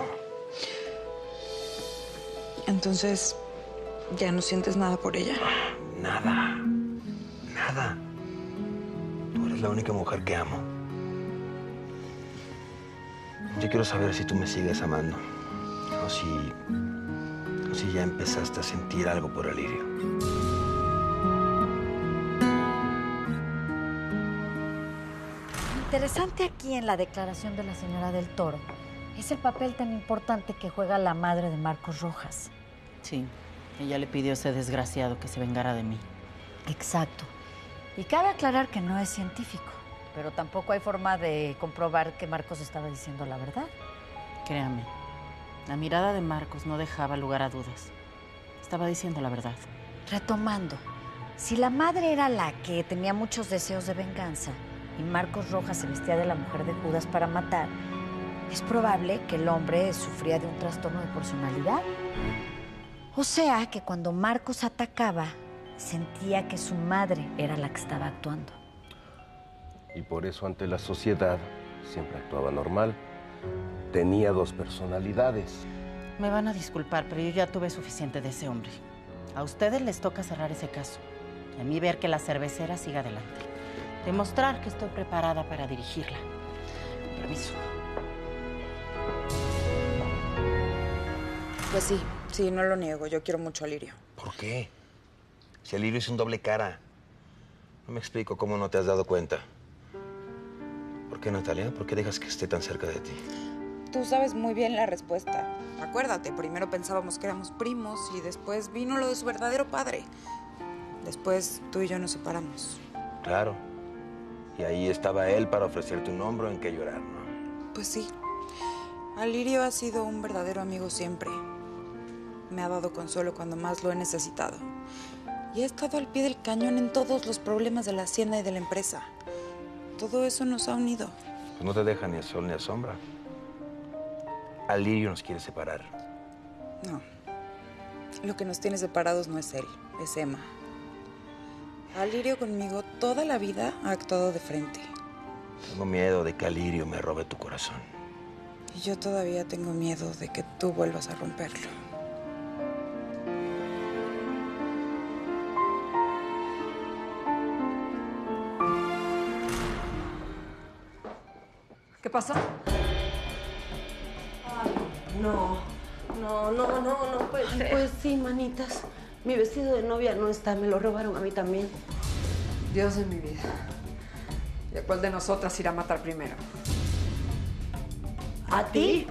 Entonces, ¿ya no sientes nada por ella? Nada. Nada. Tú eres la única mujer que amo. Yo quiero saber si tú me sigues amando. O si... o si ya empezaste a sentir algo por Alirio. Interesante aquí en la declaración de la señora del Toro es el papel tan importante que juega la madre de Marcos Rojas. Sí, ella le pidió a ese desgraciado que se vengara de mí. Exacto. Y cabe aclarar que no es científico, pero tampoco hay forma de comprobar que Marcos estaba diciendo la verdad. Créame, la mirada de Marcos no dejaba lugar a dudas. Estaba diciendo la verdad. Retomando, si la madre era la que tenía muchos deseos de venganza y Marcos Rojas se vestía de la mujer de Judas para matar, es probable que el hombre sufría de un trastorno de personalidad. O sea, que cuando Marcos atacaba, sentía que su madre era la que estaba actuando. Y por eso ante la sociedad siempre actuaba normal. Tenía dos personalidades. Me van a disculpar, pero yo ya tuve suficiente de ese hombre. A ustedes les toca cerrar ese caso. Y a mí ver que la cervecera siga adelante. Demostrar que estoy preparada para dirigirla. Con permiso. Pues sí, sí, no lo niego. Yo quiero mucho a Lirio. ¿Por qué? Si Alirio es un doble cara. No me explico cómo no te has dado cuenta. ¿Por qué, Natalia? ¿Por qué dejas que esté tan cerca de ti? Tú sabes muy bien la respuesta. Acuérdate, primero pensábamos que éramos primos y después vino lo de su verdadero padre. Después tú y yo nos separamos. Claro. Y ahí estaba él para ofrecerte un hombro en que llorar, ¿no? Pues sí. Alirio ha sido un verdadero amigo siempre. Me ha dado consuelo cuando más lo he necesitado. Y ha estado al pie del cañón en todos los problemas de la hacienda y de la empresa. Todo eso nos ha unido. Pues no te deja ni a sol ni a sombra. Alirio nos quiere separar. No. Lo que nos tiene separados no es él, es Emma. Alirio conmigo toda la vida ha actuado de frente. Tengo miedo de que Alirio me robe tu corazón. Y yo todavía tengo miedo de que tú vuelvas a romperlo. ¿Qué pasó? Ay, no, no, no, no, no puede ser. Pues sí, manitas. Mi vestido de novia no está, me lo robaron a mí también. Dios de mi vida. ¿Y a cuál de nosotras irá a matar primero? ¿A ti?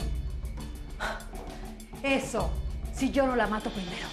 Eso, si yo no la mato primero.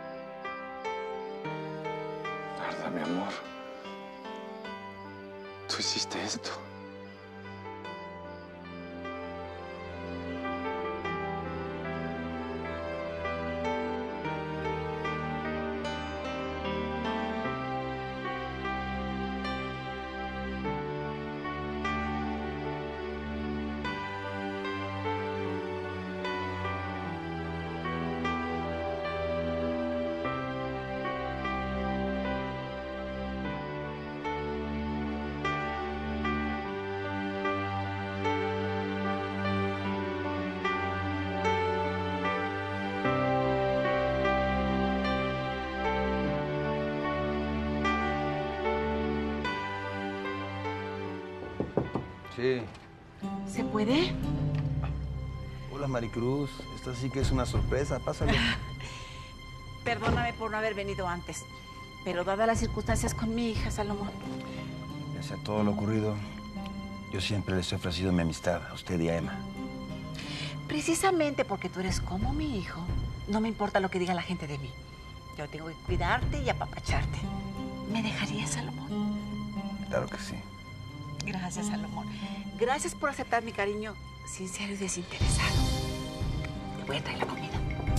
Mi amor. tú hiciste esto. Sí. ¿Se puede? Hola, Maricruz. Esta sí que es una sorpresa. Pásale. Perdóname por no haber venido antes, pero dadas las circunstancias con mi hija, Salomón. Pese a todo lo ocurrido, yo siempre les he ofrecido mi amistad a usted y a Emma. Precisamente porque tú eres como mi hijo, no me importa lo que diga la gente de mí. Yo tengo que cuidarte y apapacharte. ¿Me dejarías, Salomón? Claro que sí. Gracias, Salomón. Gracias por aceptar mi cariño sincero y desinteresado. Te voy a traer la comida.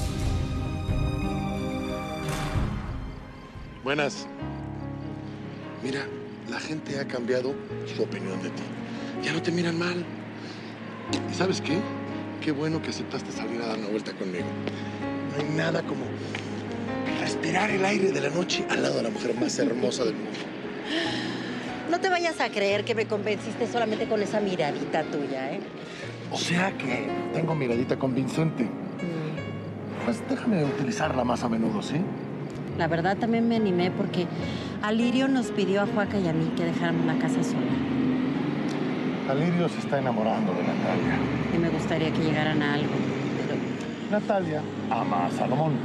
Buenas. Mira, la gente ha cambiado su opinión de ti. Ya no te miran mal. ¿Y sabes qué? Qué bueno que aceptaste salir a dar una vuelta conmigo. No hay nada como respirar el aire de la noche al lado de la mujer más hermosa del mundo. No te vayas a creer que me convenciste solamente con esa miradita tuya, ¿eh? O sea que tengo miradita convincente. Pues déjame utilizarla más a menudo, ¿sí? La verdad también me animé porque Alirio nos pidió a Joaca y a mí que dejáramos la casa sola. Alirio se está enamorando de Natalia. Y me gustaría que llegaran a algo, pero... Natalia ama a Salomón.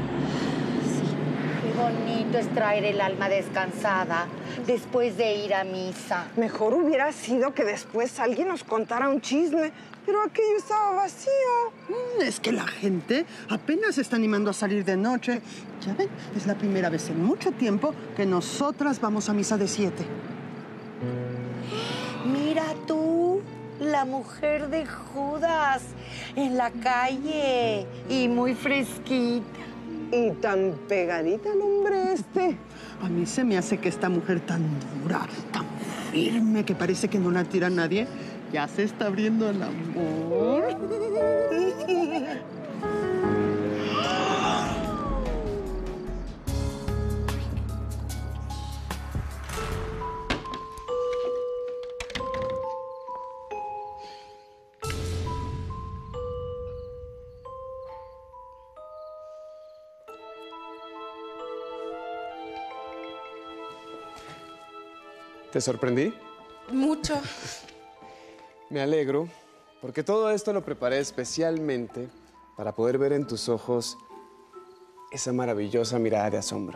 Qué bonito es traer el alma descansada después de ir a misa. Mejor hubiera sido que después alguien nos contara un chisme, pero aquello estaba vacío. Mm, es que la gente apenas se está animando a salir de noche. Ya ven, es la primera vez en mucho tiempo que nosotras vamos a misa de siete. Mira tú, la mujer de Judas en la calle y muy fresquita. Y tan pegadita al hombre este. A mí se me hace que esta mujer tan dura, tan firme, que parece que no la tira a nadie, ya se está abriendo al amor. ¿Te sorprendí? Mucho. Me alegro, porque todo esto lo preparé especialmente para poder ver en tus ojos esa maravillosa mirada de asombro.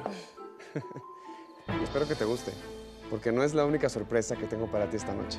Y espero que te guste, porque no es la única sorpresa que tengo para ti esta noche.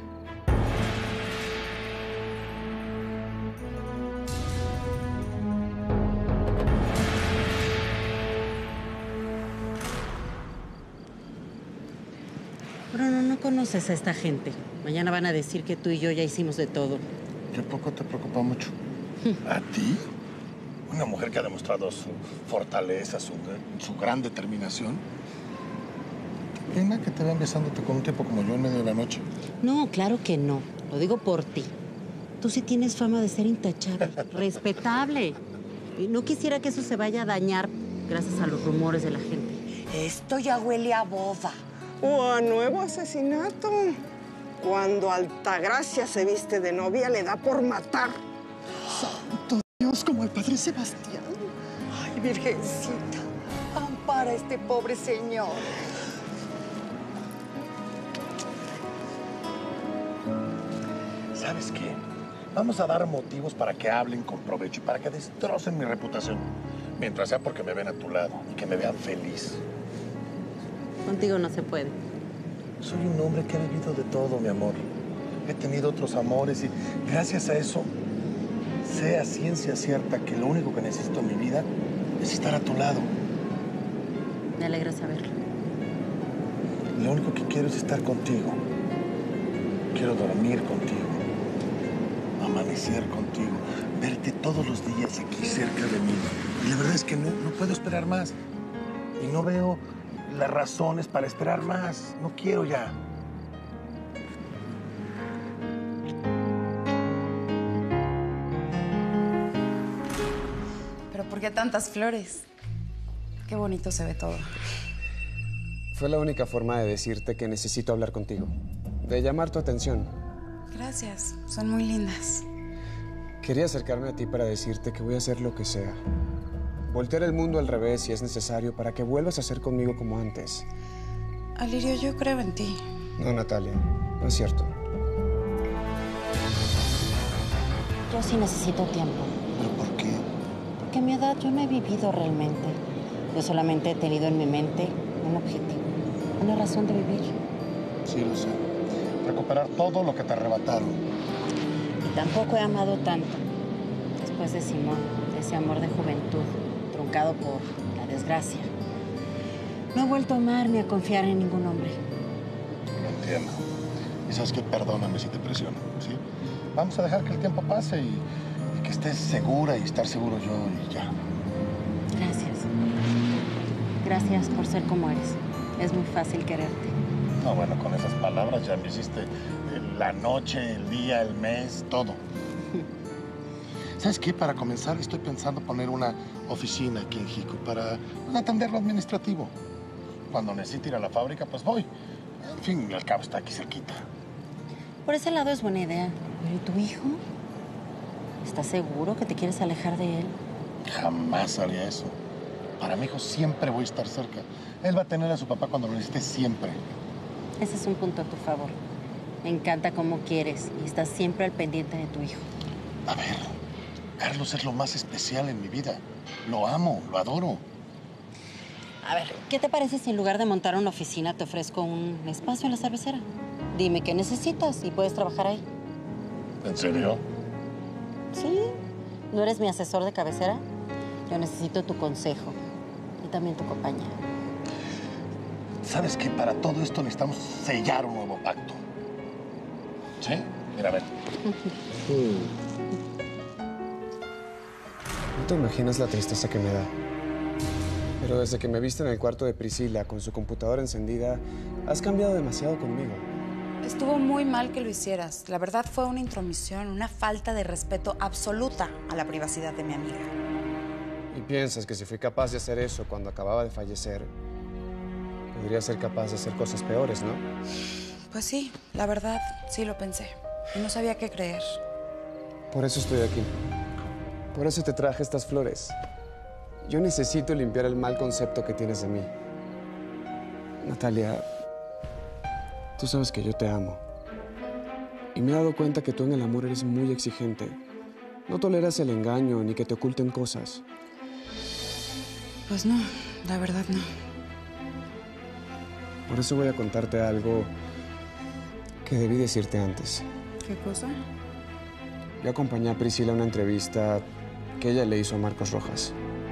Bruno, no conoces a esta gente. Mañana van a decir que tú y yo ya hicimos de todo. ¿Qué poco te preocupa mucho? ¿A ti? Una mujer que ha demostrado su fortaleza, su, su gran determinación. ¿Qué pena que te vean besándote con un tipo como yo en medio de la noche? No, claro que no. Lo digo por ti. Tú sí tienes fama de ser intachable, respetable. Y no quisiera que eso se vaya a dañar gracias a los rumores de la gente. Esto ya huele a boda. O a nuevo asesinato. Cuando Altagracia se viste de novia, le da por matar. Santo Dios, como el padre Sebastián. Ay, Virgencita, ampara a este pobre señor. ¿Sabes qué? Vamos a dar motivos para que hablen con provecho y para que destrocen mi reputación. Mientras sea porque me ven a tu lado y que me vean feliz. Contigo no se puede. Soy un hombre que ha vivido de todo, mi amor. He tenido otros amores y gracias a eso sé a ciencia cierta que lo único que necesito en mi vida es estar a tu lado. Me alegra saberlo. Lo único que quiero es estar contigo. quiero dormir contigo, amanecer contigo, verte todos los días aquí cerca de mí. Y la verdad es que no, no puedo esperar más. Y no veo las razones para esperar más. No quiero ya. ¿Pero por qué tantas flores? Qué bonito se ve todo. Fue la única forma de decirte que necesito hablar contigo, de llamar tu atención. Gracias, son muy lindas. Quería acercarme a ti para decirte que voy a hacer lo que sea. Voltear el mundo al revés si es necesario para que vuelvas a ser conmigo como antes. Alirio, yo creo en ti. No, Natalia, no es cierto. Yo sí necesito tiempo. ¿Pero por qué? Porque a mi edad yo no he vivido realmente. Yo solamente he tenido en mi mente un objetivo, una razón de vivir. Sí, lo sé. Recuperar todo lo que te arrebataron. Y tampoco he amado tanto. Después de Simón, de ese amor de juventud, truncado por la desgracia. No he vuelto a amar ni a confiar en ningún hombre. Lo entiendo. Y sabes qué, perdóname si te presiono, ¿sí? Vamos a dejar que el tiempo pase y, y que estés segura y estar seguro yo y ya. Gracias. Gracias por ser como eres. Es muy fácil quererte. No, bueno, con esas palabras ya me hiciste la noche, el día, el mes, todo. ¿Sabes qué? Para comenzar, estoy pensando poner una oficina aquí en Jico para atender lo administrativo. Cuando necesite ir a la fábrica, pues voy. En fin, el cabo está aquí cerquita. Por ese lado es buena idea. ¿Pero y tu hijo? ¿Estás seguro que te quieres alejar de él? Jamás haría eso. Para mi hijo siempre voy a estar cerca. Él va a tener a su papá cuando lo necesite siempre. Ese es un punto a tu favor. Me encanta cómo quieres y estás siempre al pendiente de tu hijo. A ver, Carlos es lo más especial en mi vida. Lo amo, lo adoro. A ver, ¿qué te parece si en lugar de montar una oficina te ofrezco un espacio en la cervecera? Dime qué necesitas y puedes trabajar ahí. ¿En serio? Sí. ¿No eres mi asesor de cabecera? Yo necesito tu consejo y también tu compañía. ¿Sabes qué? Para todo esto necesitamos sellar un nuevo pacto. ¿Sí? Mira, a ver. No te imaginas la tristeza que me da. Pero desde que me viste en el cuarto de Priscila con su computadora encendida, has cambiado demasiado conmigo. Estuvo muy mal que lo hicieras. La verdad fue una intromisión, una falta de respeto absoluta a la privacidad de mi amiga. ¿Y piensas que si fui capaz de hacer eso cuando acababa de fallecer, podría ser capaz de hacer cosas peores, no? Pues sí, la verdad, sí lo pensé. Y no sabía qué creer. Por eso estoy aquí. Por eso te traje estas flores. Yo necesito limpiar el mal concepto que tienes de mí. Natalia, tú sabes que yo te amo. Y me he dado cuenta que tú en el amor eres muy exigente. No toleras el engaño ni que te oculten cosas. Pues no, la verdad no. Por eso voy a contarte algo que debí decirte antes. ¿Qué cosa? Yo acompañé a Priscila a una entrevista que ella le hizo a Marcos Rojas.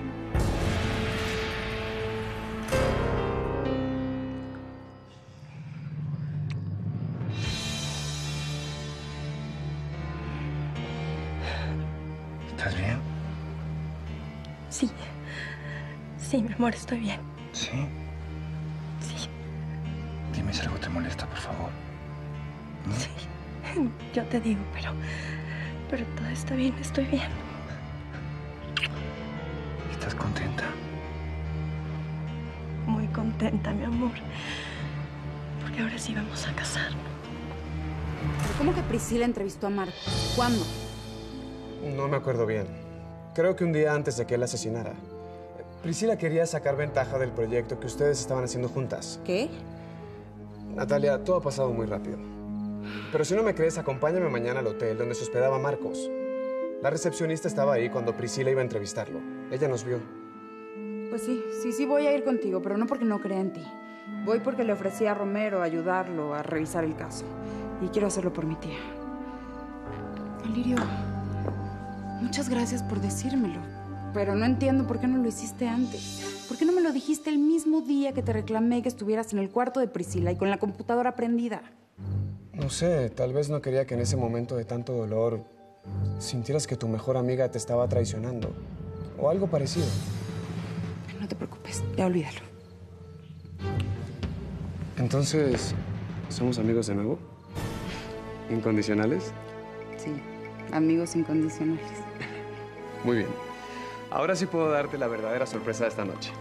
¿Estás bien? Sí. Sí, mi amor, estoy bien. ¿Sí? Sí. Dime si algo te molesta, por favor. ¿No? Sí. Yo te digo, pero... Pero todo está bien, estoy bien. ¿Estás contenta? Muy contenta, mi amor. Porque ahora sí vamos a casarnos. ¿Pero cómo que Priscila entrevistó a Marcos? ¿Cuándo? No me acuerdo bien. Creo que un día antes de que él asesinara. Priscila quería sacar ventaja del proyecto que ustedes estaban haciendo juntas. ¿Qué? Natalia, todo ha pasado muy rápido. Pero si no me crees, acompáñame mañana al hotel donde se hospedaba Marcos. La recepcionista estaba ahí cuando Priscila iba a entrevistarlo. Ella nos vio. Pues sí, sí, sí voy a ir contigo, pero no porque no crea en ti. Voy porque le ofrecí a Romero ayudarlo a revisar el caso. Y quiero hacerlo por mi tía. Alirio, muchas gracias por decírmelo. Pero no entiendo por qué no lo hiciste antes. ¿Por qué no me lo dijiste el mismo día que te reclamé que estuvieras en el cuarto de Priscila y con la computadora prendida? No sé, tal vez no quería que en ese momento de tanto dolor sintieras que tu mejor amiga te estaba traicionando. O algo parecido. No te preocupes, ya olvídalo. Entonces, ¿somos amigos de nuevo? ¿Incondicionales? Sí, amigos incondicionales. Muy bien. Ahora sí puedo darte la verdadera sorpresa de esta noche.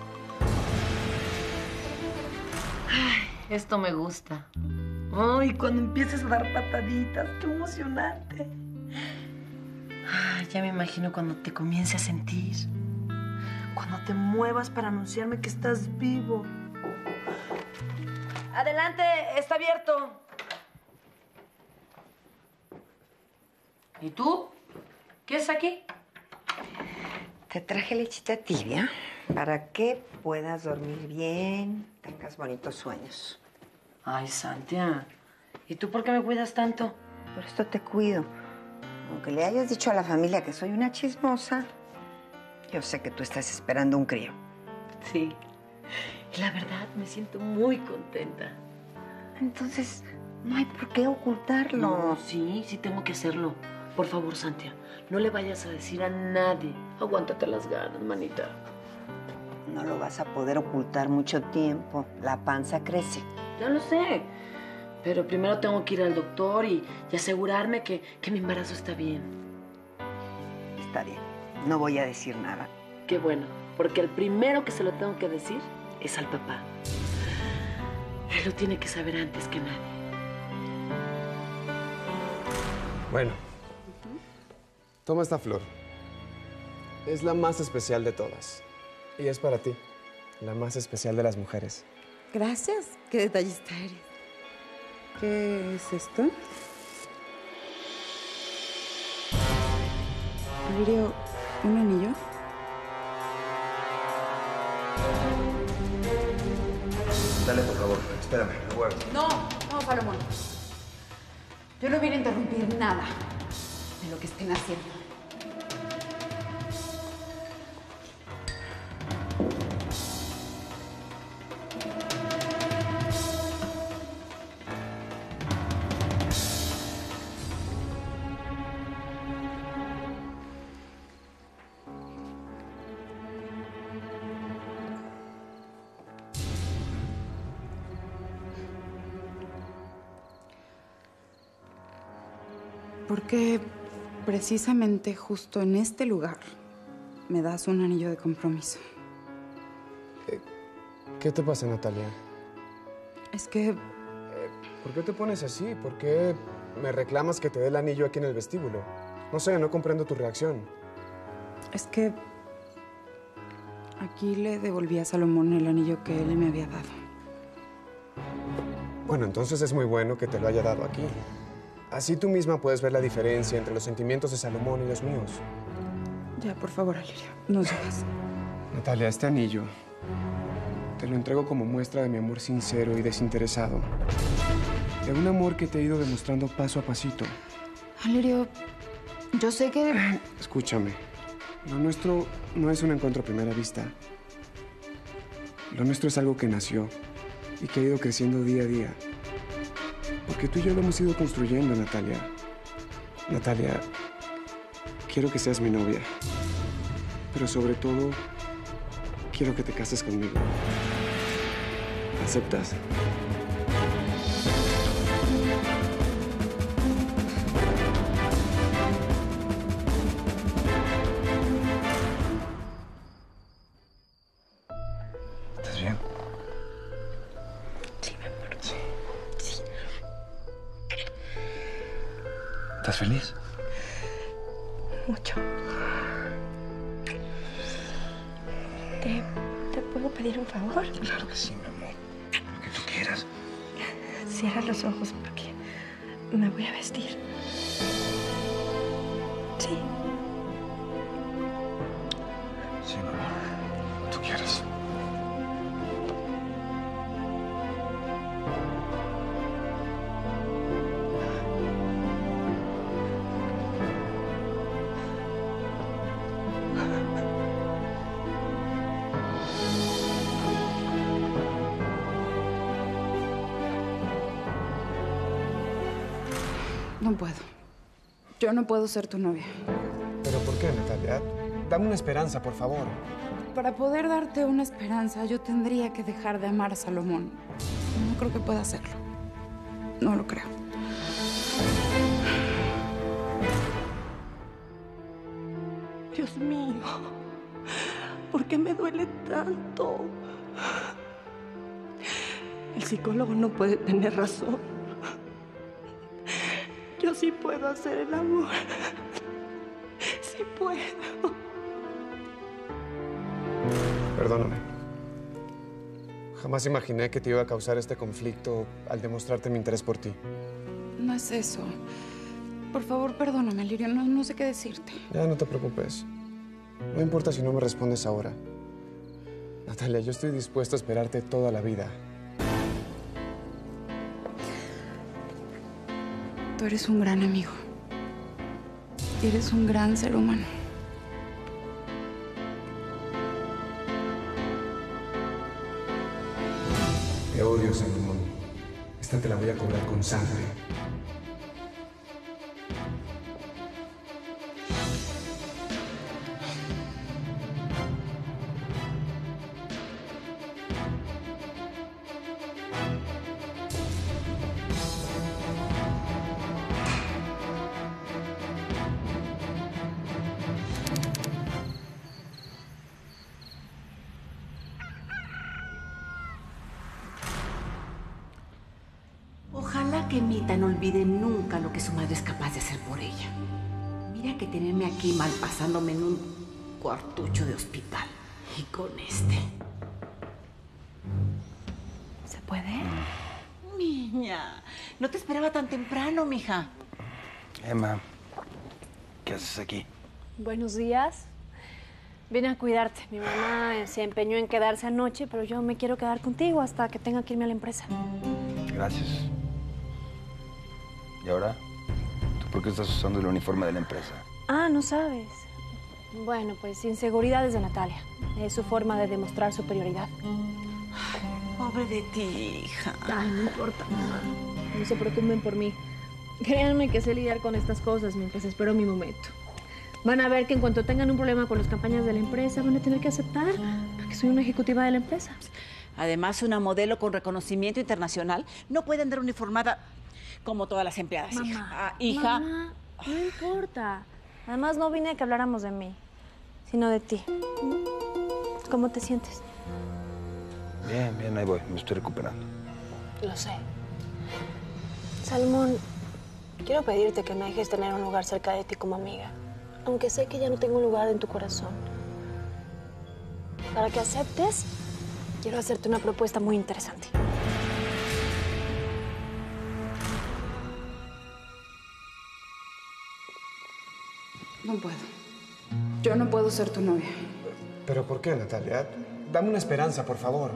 Ay, esto me gusta. Ay, cuando empieces a dar pataditas, qué emocionante. Ay, ya me imagino cuando te comience a sentir. Cuando te muevas para anunciarme que estás vivo. Adelante, está abierto. ¿Y tú? ¿Qué es aquí? Te traje lechita tibia para que puedas dormir bien, tengas bonitos sueños. Ay, Santia, ¿y tú por qué me cuidas tanto? Por esto te cuido. Aunque le hayas dicho a la familia que soy una chismosa, yo sé que tú estás esperando un crío. Sí. Y la verdad, me siento muy contenta. Entonces, no hay por qué ocultarlo. No, sí, sí tengo que hacerlo. Por favor, Santia, no le vayas a decir a nadie. Aguántate las ganas, manita. No lo vas a poder ocultar mucho tiempo. La panza crece. Ya lo sé. Pero primero tengo que ir al doctor y, y asegurarme que, que mi embarazo está bien. Está bien. No voy a decir nada. Qué bueno, porque el primero que se lo tengo que decir es al papá. Él lo tiene que saber antes que nadie. Bueno. Toma esta flor. Es la más especial de todas. Y es para ti, la más especial de las mujeres. Gracias. Qué detallista eres. ¿Qué es esto? Lirio, ¿un anillo? Dale, por favor. Espérame, lo guardo. No, no, Salomón. Yo no vine a interrumpir nada de lo que estén haciendo. ¿Por qué precisamente justo en este lugar me das un anillo de compromiso? ¿Qué te pasa, Natalia? Es que... ¿Por qué te pones así? ¿Por qué me reclamas que te dé el anillo aquí en el vestíbulo? No sé, no comprendo tu reacción. Es que... aquí le devolví a Salomón el anillo que él me había dado. Bueno, entonces es muy bueno que te lo haya dado aquí. Así tú misma puedes ver la diferencia entre los sentimientos de Salomón y los míos. Ya, por favor, Alirio, no sigas. Natalia, este anillo te lo entrego como muestra de mi amor sincero y desinteresado. De un amor que te he ido demostrando paso a pasito. Alirio, yo sé que... Escúchame. Lo nuestro no es un encuentro a primera vista. Lo nuestro es algo que nació y que ha ido creciendo día a día. Porque tú y yo lo hemos ido construyendo, Natalia. Natalia, quiero que seas mi novia. Pero sobre todo, quiero que te cases conmigo. ¿Aceptas? ¿Estás bien? Sí, mi amor. Sí. Sí. ¿Estás feliz? Mucho. ¿Te, ¿Te puedo pedir un favor? Claro que sí, mi amor. Lo que tú quieras. Cierra los ojos porque me voy a vestir. Sí. Sí, mi amor. Lo que tú quieras. No puedo. Yo no puedo ser tu novia. ¿Pero por qué, Natalia? Dame una esperanza, por favor. Para poder darte una esperanza, yo tendría que dejar de amar a Salomón. No creo que pueda hacerlo. No lo creo. Dios mío, ¿por qué me duele tanto? El psicólogo no puede tener razón. Yo sí puedo hacer el amor. Sí puedo. Perdóname. Jamás imaginé que te iba a causar este conflicto al demostrarte mi interés por ti. No es eso. Por favor, perdóname, Lirio. No, no sé qué decirte. Ya, no te preocupes. No importa si no me respondes ahora. Natalia, yo estoy dispuesto a esperarte toda la vida. Tú eres un gran amigo. Y eres un gran ser humano. Te odio, Salomón. Esta te la voy a cobrar con sangre. Ojalá que Mita no olvide nunca lo que su madre es capaz de hacer por ella. Mira que tenerme aquí mal pasándome en un cuartucho de hospital. Y con este. ¿Se puede? Niña, no te esperaba tan temprano, mija. Emma, ¿qué haces aquí? Buenos días. Vine a cuidarte. Mi mamá se empeñó en quedarse anoche, pero yo me quiero quedar contigo hasta que tenga que irme a la empresa. Gracias. ¿Y ahora? ¿Tú por qué estás usando el uniforme de la empresa? Ah, ¿no sabes? Bueno, pues inseguridades de Natalia. Es su forma de demostrar superioridad. Pobre de ti, hija. Ay, no importa, mamá. No se preocupen por mí. Créanme que sé lidiar con estas cosas mientras espero mi momento. Van a ver que en cuanto tengan un problema con las campañas de la empresa, van a tener que aceptar que soy una ejecutiva de la empresa. Además, una modelo con reconocimiento internacional no puede andar uniformada como todas las empleadas. Mamá, hija. Ah, hija. Mamá, no importa. Además, no vine a que habláramos de mí, sino de ti. ¿Cómo te sientes? Bien, bien, ahí voy. Me estoy recuperando. Lo sé. Salomón, quiero pedirte que me dejes tener un lugar cerca de ti como amiga. Aunque sé que ya no tengo un lugar en tu corazón. Para que aceptes, quiero hacerte una propuesta muy interesante. No puedo. Yo no puedo ser tu novia. ¿Pero por qué, Natalia? Dame una esperanza, por favor.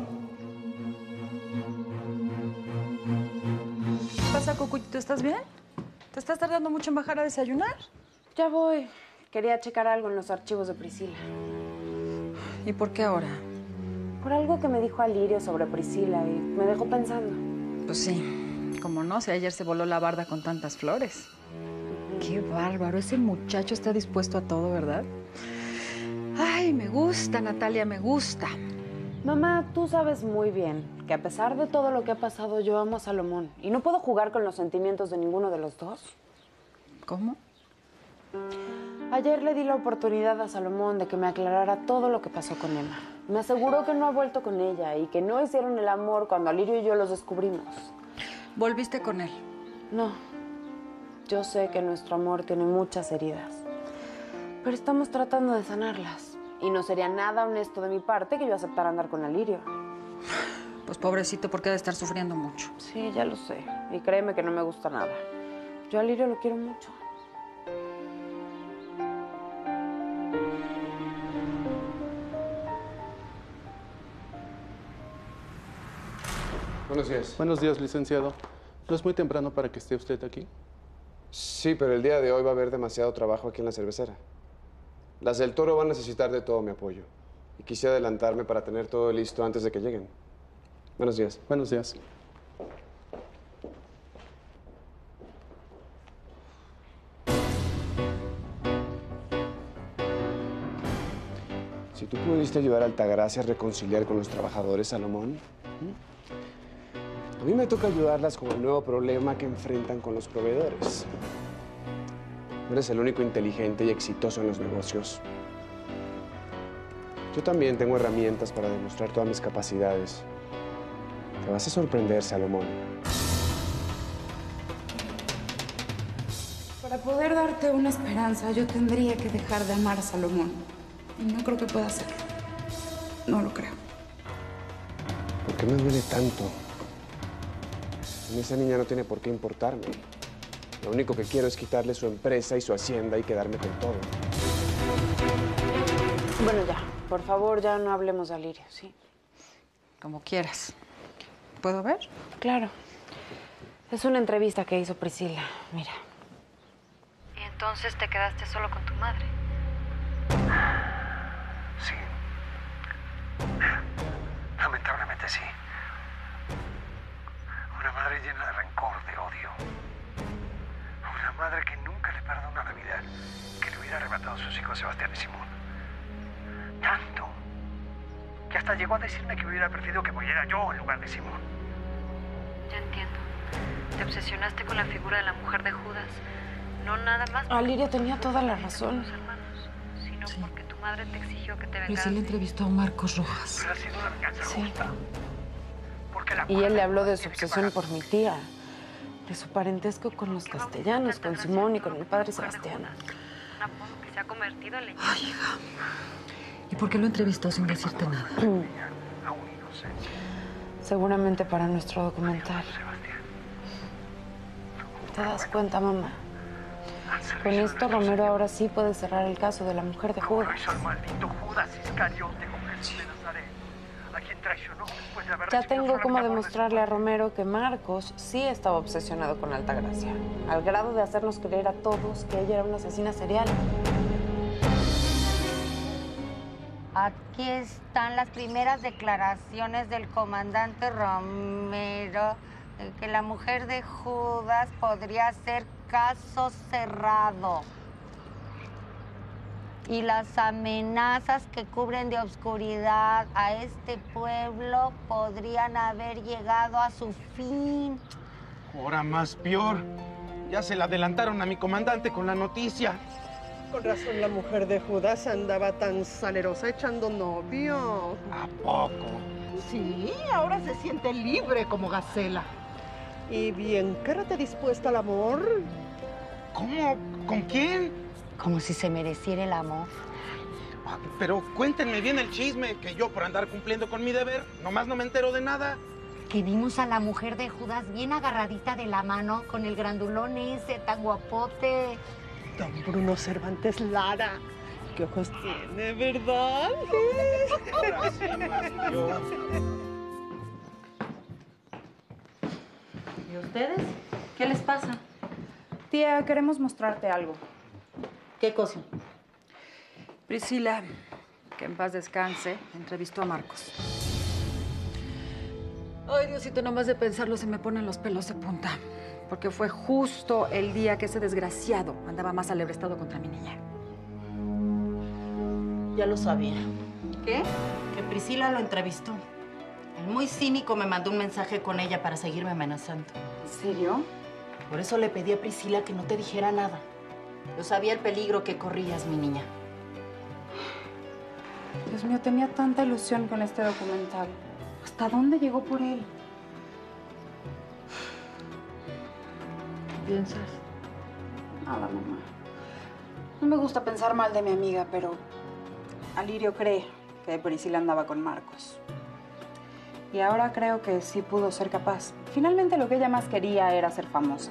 ¿Qué pasa, Cucuchito? ¿Estás bien? ¿Te estás tardando mucho en bajar a desayunar? Ya voy. Quería checar algo en los archivos de Priscila. ¿Y por qué ahora? Por algo que me dijo Alirio sobre Priscila y me dejó pensando. Pues sí. Como no, si ayer se voló la barda con tantas flores. Qué bárbaro. Ese muchacho está dispuesto a todo, ¿verdad? Ay, me gusta, Natalia, me gusta. Mamá, tú sabes muy bien que a pesar de todo lo que ha pasado, yo amo a Salomón. Y no puedo jugar con los sentimientos de ninguno de los dos. ¿Cómo? Ayer le di la oportunidad a Salomón de que me aclarara todo lo que pasó con Emma. Me aseguró que no ha vuelto con ella y que no hicieron el amor cuando Alirio y yo los descubrimos. ¿Volviste con él? No. Yo sé que nuestro amor tiene muchas heridas. Pero estamos tratando de sanarlas. Y no sería nada honesto de mi parte que yo aceptara andar con Alirio. Pues pobrecito, porque ha de estar sufriendo mucho. Sí, ya lo sé. Y créeme que no me gusta nada. Yo a Alirio lo quiero mucho. Buenos días. Buenos días, licenciado. ¿No es muy temprano para que esté usted aquí? Sí, pero el día de hoy va a haber demasiado trabajo aquí en la cervecera. Las del Toro van a necesitar de todo mi apoyo. Y quise adelantarme para tener todo listo antes de que lleguen. Buenos días. Buenos días. Si tú pudiste ayudar a Altagracia a reconciliar con los trabajadores, Salomón, a mí me toca ayudarlas con el nuevo problema que enfrentan con los proveedores. No eres el único inteligente y exitoso en los negocios. Yo también tengo herramientas para demostrar todas mis capacidades. Te vas a sorprender, Salomón. Para poder darte una esperanza, yo tendría que dejar de amar a Salomón. Y no creo que pueda hacerlo. No lo creo. ¿Por qué me duele tanto? A mí esa niña no tiene por qué importarme. Lo único que quiero es quitarle su empresa y su hacienda y quedarme con todo. Bueno, ya. Por favor, ya no hablemos de Alirio, ¿sí? Como quieras. ¿Puedo ver? Claro. Es una entrevista que hizo Priscila. Mira. ¿Y entonces te quedaste solo con tu madre? Sí. Lamentablemente sí. Una madre llena de rencor, de odio. Una madre que nunca le perdona la vida que le hubiera arrebatado a sus hijos Sebastián y Simón. Tanto que hasta llegó a decirme que hubiera preferido que muriera yo en lugar de Simón. Ya entiendo. Te obsesionaste con la figura de la mujer de Judas. No nada más. Alirio tenía toda la razón. Sino sí. Porque tu madre te exigió que te vengaras. Priscila entrevistó a Marcos Rojas. Pero ha sido una venganza Sí. justa. Porque la Y él le habló de su obsesión por mi tía, de su parentesco con los castellanos, con Simón y con el padre Sebastián. Un apodo que se ha convertido en leyenda. Ay, hija. ¿Y por qué lo entrevistó sin decirte nada? Seguramente para nuestro documental. ¿Te das cuenta, mamá? Con esto Romero ahora sí puede cerrar el caso de la mujer de Judas. Lo hizo el maldito Judas Iscariote con Jesús de Nazaret, a quien traicionó después de haber Ya recibido tengo solamente cómo amor de demostrarle a Romero que Marcos sí estaba obsesionado con Altagracia, al grado de hacernos creer a todos que ella era una asesina serial. Aquí están las primeras declaraciones del comandante Romero de que la mujer de Judas podría ser caso cerrado. Y las amenazas que cubren de obscuridad a este pueblo podrían haber llegado a su fin. Ahora más peor. Ya se la adelantaron a mi comandante con la noticia. Con razón la mujer de Judas andaba tan salerosa echando novio. ¿A poco? Sí, ahora se siente libre como gacela. Y bien, quédate dispuesta al amor. ¿Cómo? ¿Con quién? Como si se mereciera el amor. Pero cuéntenme bien el chisme, que yo por andar cumpliendo con mi deber, nomás no me entero de nada. Que vimos a la mujer de Judas bien agarradita de la mano con el grandulón ese tan guapote. Don Bruno Cervantes Lara. ¿Qué ojos tiene, verdad? Ahora sí, más yo. ¿Y ustedes? ¿Qué les pasa? Tía, queremos mostrarte algo. ¿Qué cosa? Priscila, que en paz descanse, entrevistó a Marcos. Ay, Diosito, nomás de pensarlo se me ponen los pelos de punta. Porque fue justo el día que ese desgraciado andaba más alebrestado contra mi niña. Ya lo sabía. ¿Qué? Que Priscila lo entrevistó. El muy cínico me mandó un mensaje con ella para seguirme amenazando. ¿En serio? Por eso le pedí a Priscila que no te dijera nada. Yo sabía el peligro que corrías, mi niña. Dios mío, tenía tanta ilusión con este documental. ¿Hasta dónde llegó por él? ¿Qué piensas? Nada, mamá. No me gusta pensar mal de mi amiga, pero Alirio cree que Priscila andaba con Marcos. Y ahora creo que sí pudo ser capaz. Finalmente lo que ella más quería era ser famosa.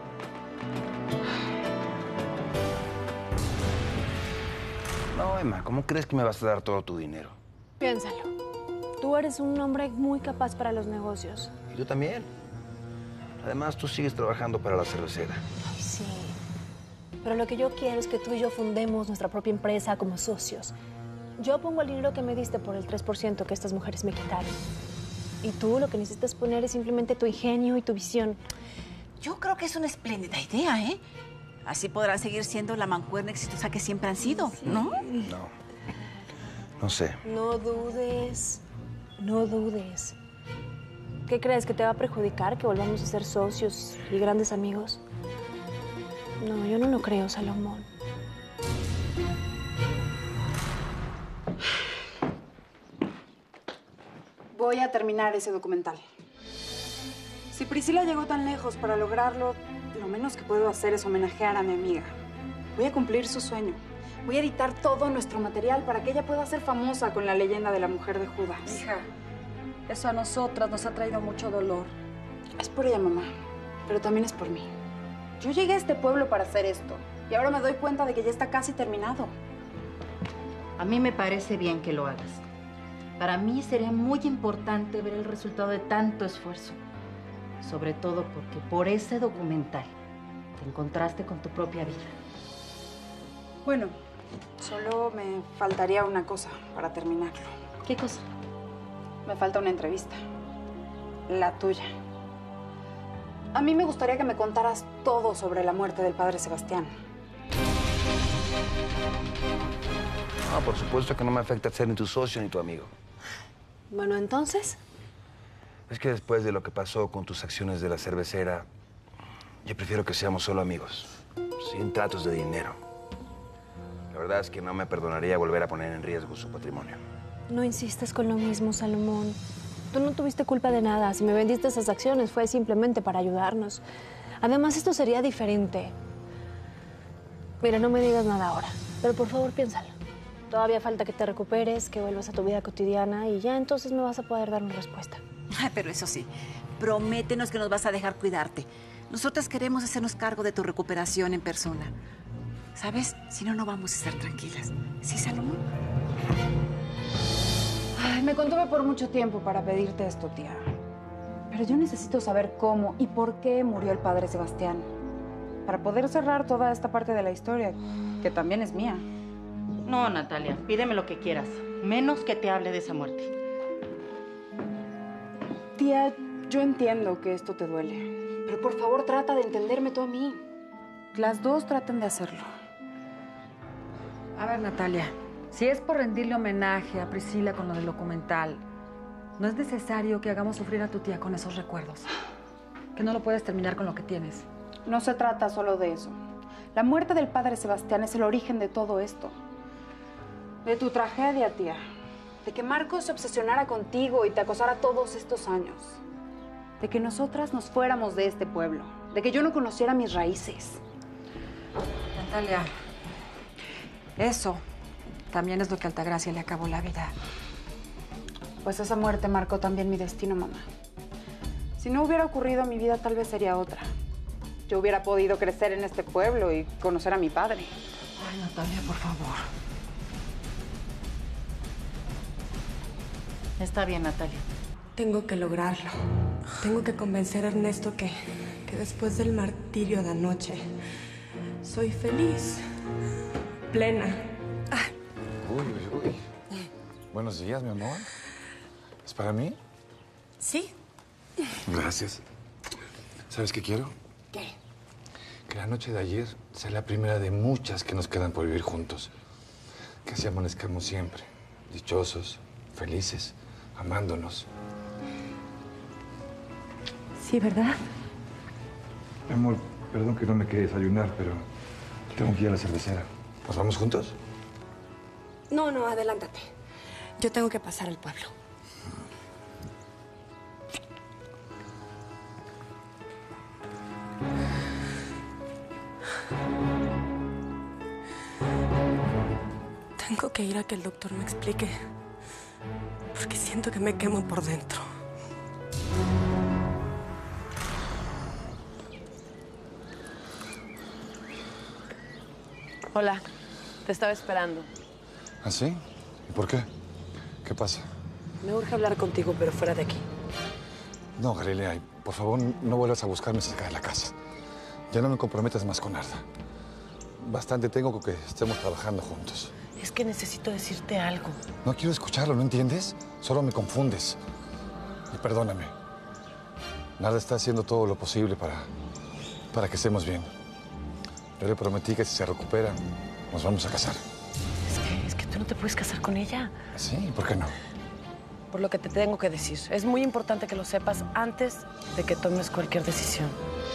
No, Emma, ¿cómo crees que me vas a dar todo tu dinero? Piénsalo. Tú eres un hombre muy capaz para los negocios. Y tú también. Además, tú sigues trabajando para la cervecera. Ay, sí. Pero lo que yo quiero es que tú y yo fundemos nuestra propia empresa como socios. Yo pongo el dinero que me diste por el tres por ciento que estas mujeres me quitaron. Y tú lo que necesitas poner es simplemente tu ingenio y tu visión. Yo creo que es una espléndida idea, ¿eh? Así podrán seguir siendo la mancuerna exitosa que siempre han sido, ¿no? No. No sé. No dudes, no dudes. ¿Qué crees? ¿Que te va a perjudicar que volvamos a ser socios y grandes amigos? No, yo no lo creo, Salomón. Voy a terminar ese documental. Si Priscila llegó tan lejos para lograrlo, lo menos que puedo hacer es homenajear a mi amiga. Voy a cumplir su sueño. Voy a editar todo nuestro material para que ella pueda ser famosa con la leyenda de la mujer de Judas. Hija, eso a nosotras nos ha traído mucho dolor. Es por ella, mamá, pero también es por mí. Yo llegué a este pueblo para hacer esto y ahora me doy cuenta de que ya está casi terminado. A mí me parece bien que lo hagas. Para mí sería muy importante ver el resultado de tanto esfuerzo. Sobre todo porque por ese documental te encontraste con tu propia vida. Bueno, solo me faltaría una cosa para terminarlo. ¿Qué cosa? Me falta una entrevista. La tuya. A mí me gustaría que me contaras todo sobre la muerte del padre Sebastián. No, por supuesto que no me afecta ser ni tu socio ni tu amigo. Bueno, entonces... Es que después de lo que pasó con tus acciones de la cervecera, yo prefiero que seamos solo amigos, sin tratos de dinero. La verdad es que no me perdonaría volver a poner en riesgo su patrimonio. No insistas con lo mismo, Salomón. Tú no tuviste culpa de nada. Si me vendiste esas acciones fue simplemente para ayudarnos. Además, esto sería diferente. Mira, no me digas nada ahora, pero por favor piénsalo. Todavía falta que te recuperes, que vuelvas a tu vida cotidiana y ya entonces me vas a poder dar una respuesta. Ay, pero eso sí, prométenos que nos vas a dejar cuidarte. Nosotras queremos hacernos cargo de tu recuperación en persona. ¿Sabes? Si no, no vamos a estar tranquilas. ¿Sí, Salomón? Ay, me contuve por mucho tiempo para pedirte esto, tía. Pero yo necesito saber cómo y por qué murió el padre Sebastián. Para poder cerrar toda esta parte de la historia, que también es mía. No, Natalia, pídeme lo que quieras. Menos que te hable de esa muerte. Tía, yo entiendo que esto te duele. Pero por favor, trata de entenderme tú a mí. Las dos traten de hacerlo. A ver, Natalia, si es por rendirle homenaje a Priscila con lo del documental, no es necesario que hagamos sufrir a tu tía con esos recuerdos. Que no lo puedes terminar con lo que tienes. No se trata solo de eso. La muerte del padre Sebastián es el origen de todo esto. De tu tragedia, tía. De que Marcos se obsesionara contigo y te acosara todos estos años. De que nosotras nos fuéramos de este pueblo. De que yo no conociera mis raíces. Natalia, eso también es lo que a Altagracia le acabó la vida. Pues esa muerte marcó también mi destino, mamá. Si no hubiera ocurrido, mi vida tal vez sería otra. Yo hubiera podido crecer en este pueblo y conocer a mi padre. Ay, Natalia, por favor. Está bien, Natalia. Tengo que lograrlo. Tengo que convencer a Ernesto que, que después del martirio de anoche soy feliz, plena. Uy, uy, uy. Buenos días, mi amor. ¿Es para mí? Sí. Gracias. ¿Sabes qué quiero? ¿Qué? Que la noche de ayer sea la primera de muchas que nos quedan por vivir juntos. Que así amanezcamos siempre, dichosos, felices, amándonos. Sí, ¿verdad? Mi amor, perdón que no me quede desayunar, pero tengo que ir a la cervecera. ¿Nos vamos juntos? No, no, adelántate. Yo tengo que pasar al pueblo. Tengo que ir a que el doctor me explique, porque siento que me quemo por dentro. Hola, te estaba esperando. ¿Ah, sí? ¿Y por qué? ¿Qué pasa? Me urge hablar contigo, pero fuera de aquí. No, Galilea, por favor, no vuelvas a buscarme cerca de la casa. Ya no me comprometas más con Arda. Bastante tengo con que estemos trabajando juntos. Es que necesito decirte algo. No quiero escucharlo, ¿no entiendes? Solo me confundes. Y perdóname. Narda está haciendo todo lo posible para, para que estemos bien. Yo le prometí que si se recupera, nos vamos a casar. Es que, es que tú tú no te puedes casar con ella. Sí, ¿por qué no? Por lo que te tengo que decir. Es muy importante que lo sepas antes de que tomes cualquier decisión.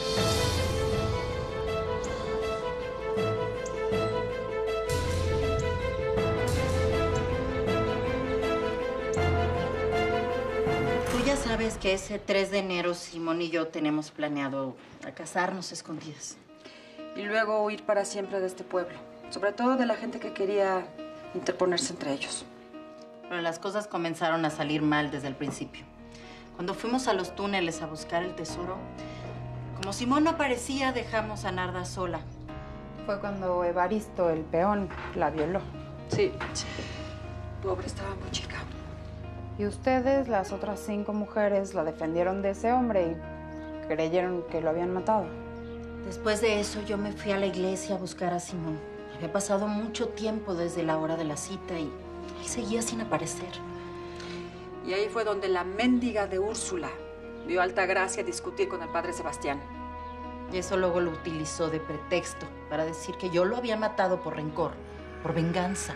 Tú ya sabes que ese tres de enero Simón y yo tenemos planeado a casarnos escondidas. Y luego huir para siempre de este pueblo. Sobre todo de la gente que quería interponerse entre ellos. Pero las cosas comenzaron a salir mal desde el principio. Cuando fuimos a los túneles a buscar el tesoro, como Simón no aparecía, dejamos a Narda sola. Fue cuando Evaristo, el peón, la violó. Sí. Pobre, estaba muy chica. Y ustedes, las otras cinco mujeres, la defendieron de ese hombre y creyeron que lo habían matado. Después de eso, yo me fui a la iglesia a buscar a Simón. Había pasado mucho tiempo desde la hora de la cita y él seguía sin aparecer. Y ahí fue donde la mendiga de Úrsula vio a Altagracia discutir con el padre Sebastián. Y eso luego lo utilizó de pretexto para decir que yo lo había matado por rencor, por venganza.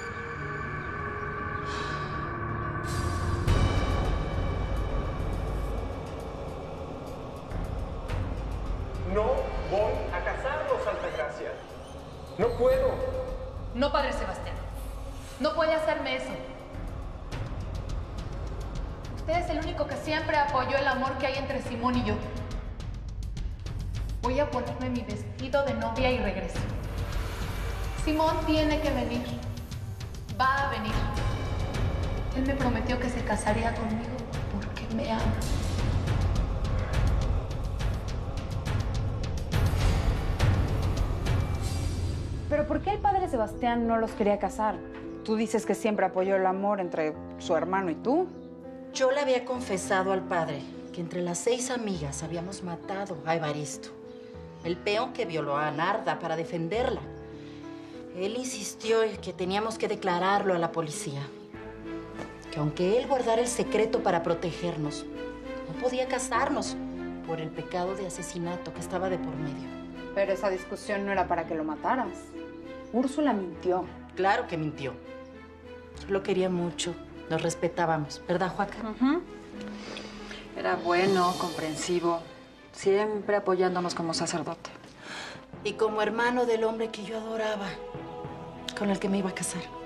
No voy a casarlos, Altagracia. No puedo. No, padre Sebastián. No puede hacerme eso. Usted es el único que siempre apoyó el amor que hay entre Simón y yo. Voy a ponerme mi vestido de novia y regreso. Simón tiene que venir. Va a venir. Él me prometió que se casaría conmigo porque me ama. ¿Pero por qué el padre Sebastián no los quería casar? Tú dices que siempre apoyó el amor entre su hermano y tú. Yo le había confesado al padre que entre las seis amigas habíamos matado a Evaristo, el peón que violó a Narda para defenderla. Él insistió en que teníamos que declararlo a la policía. Que aunque él guardara el secreto para protegernos, no podía casarnos por el pecado de asesinato que estaba de por medio. Pero esa discusión no era para que lo mataras. Úrsula mintió. Claro que mintió. Lo quería mucho. Nos respetábamos, ¿verdad, Joaca? Uh-huh. Era bueno, comprensivo, siempre apoyándonos como sacerdote. Y como hermano del hombre que yo adoraba, con el que me iba a casar.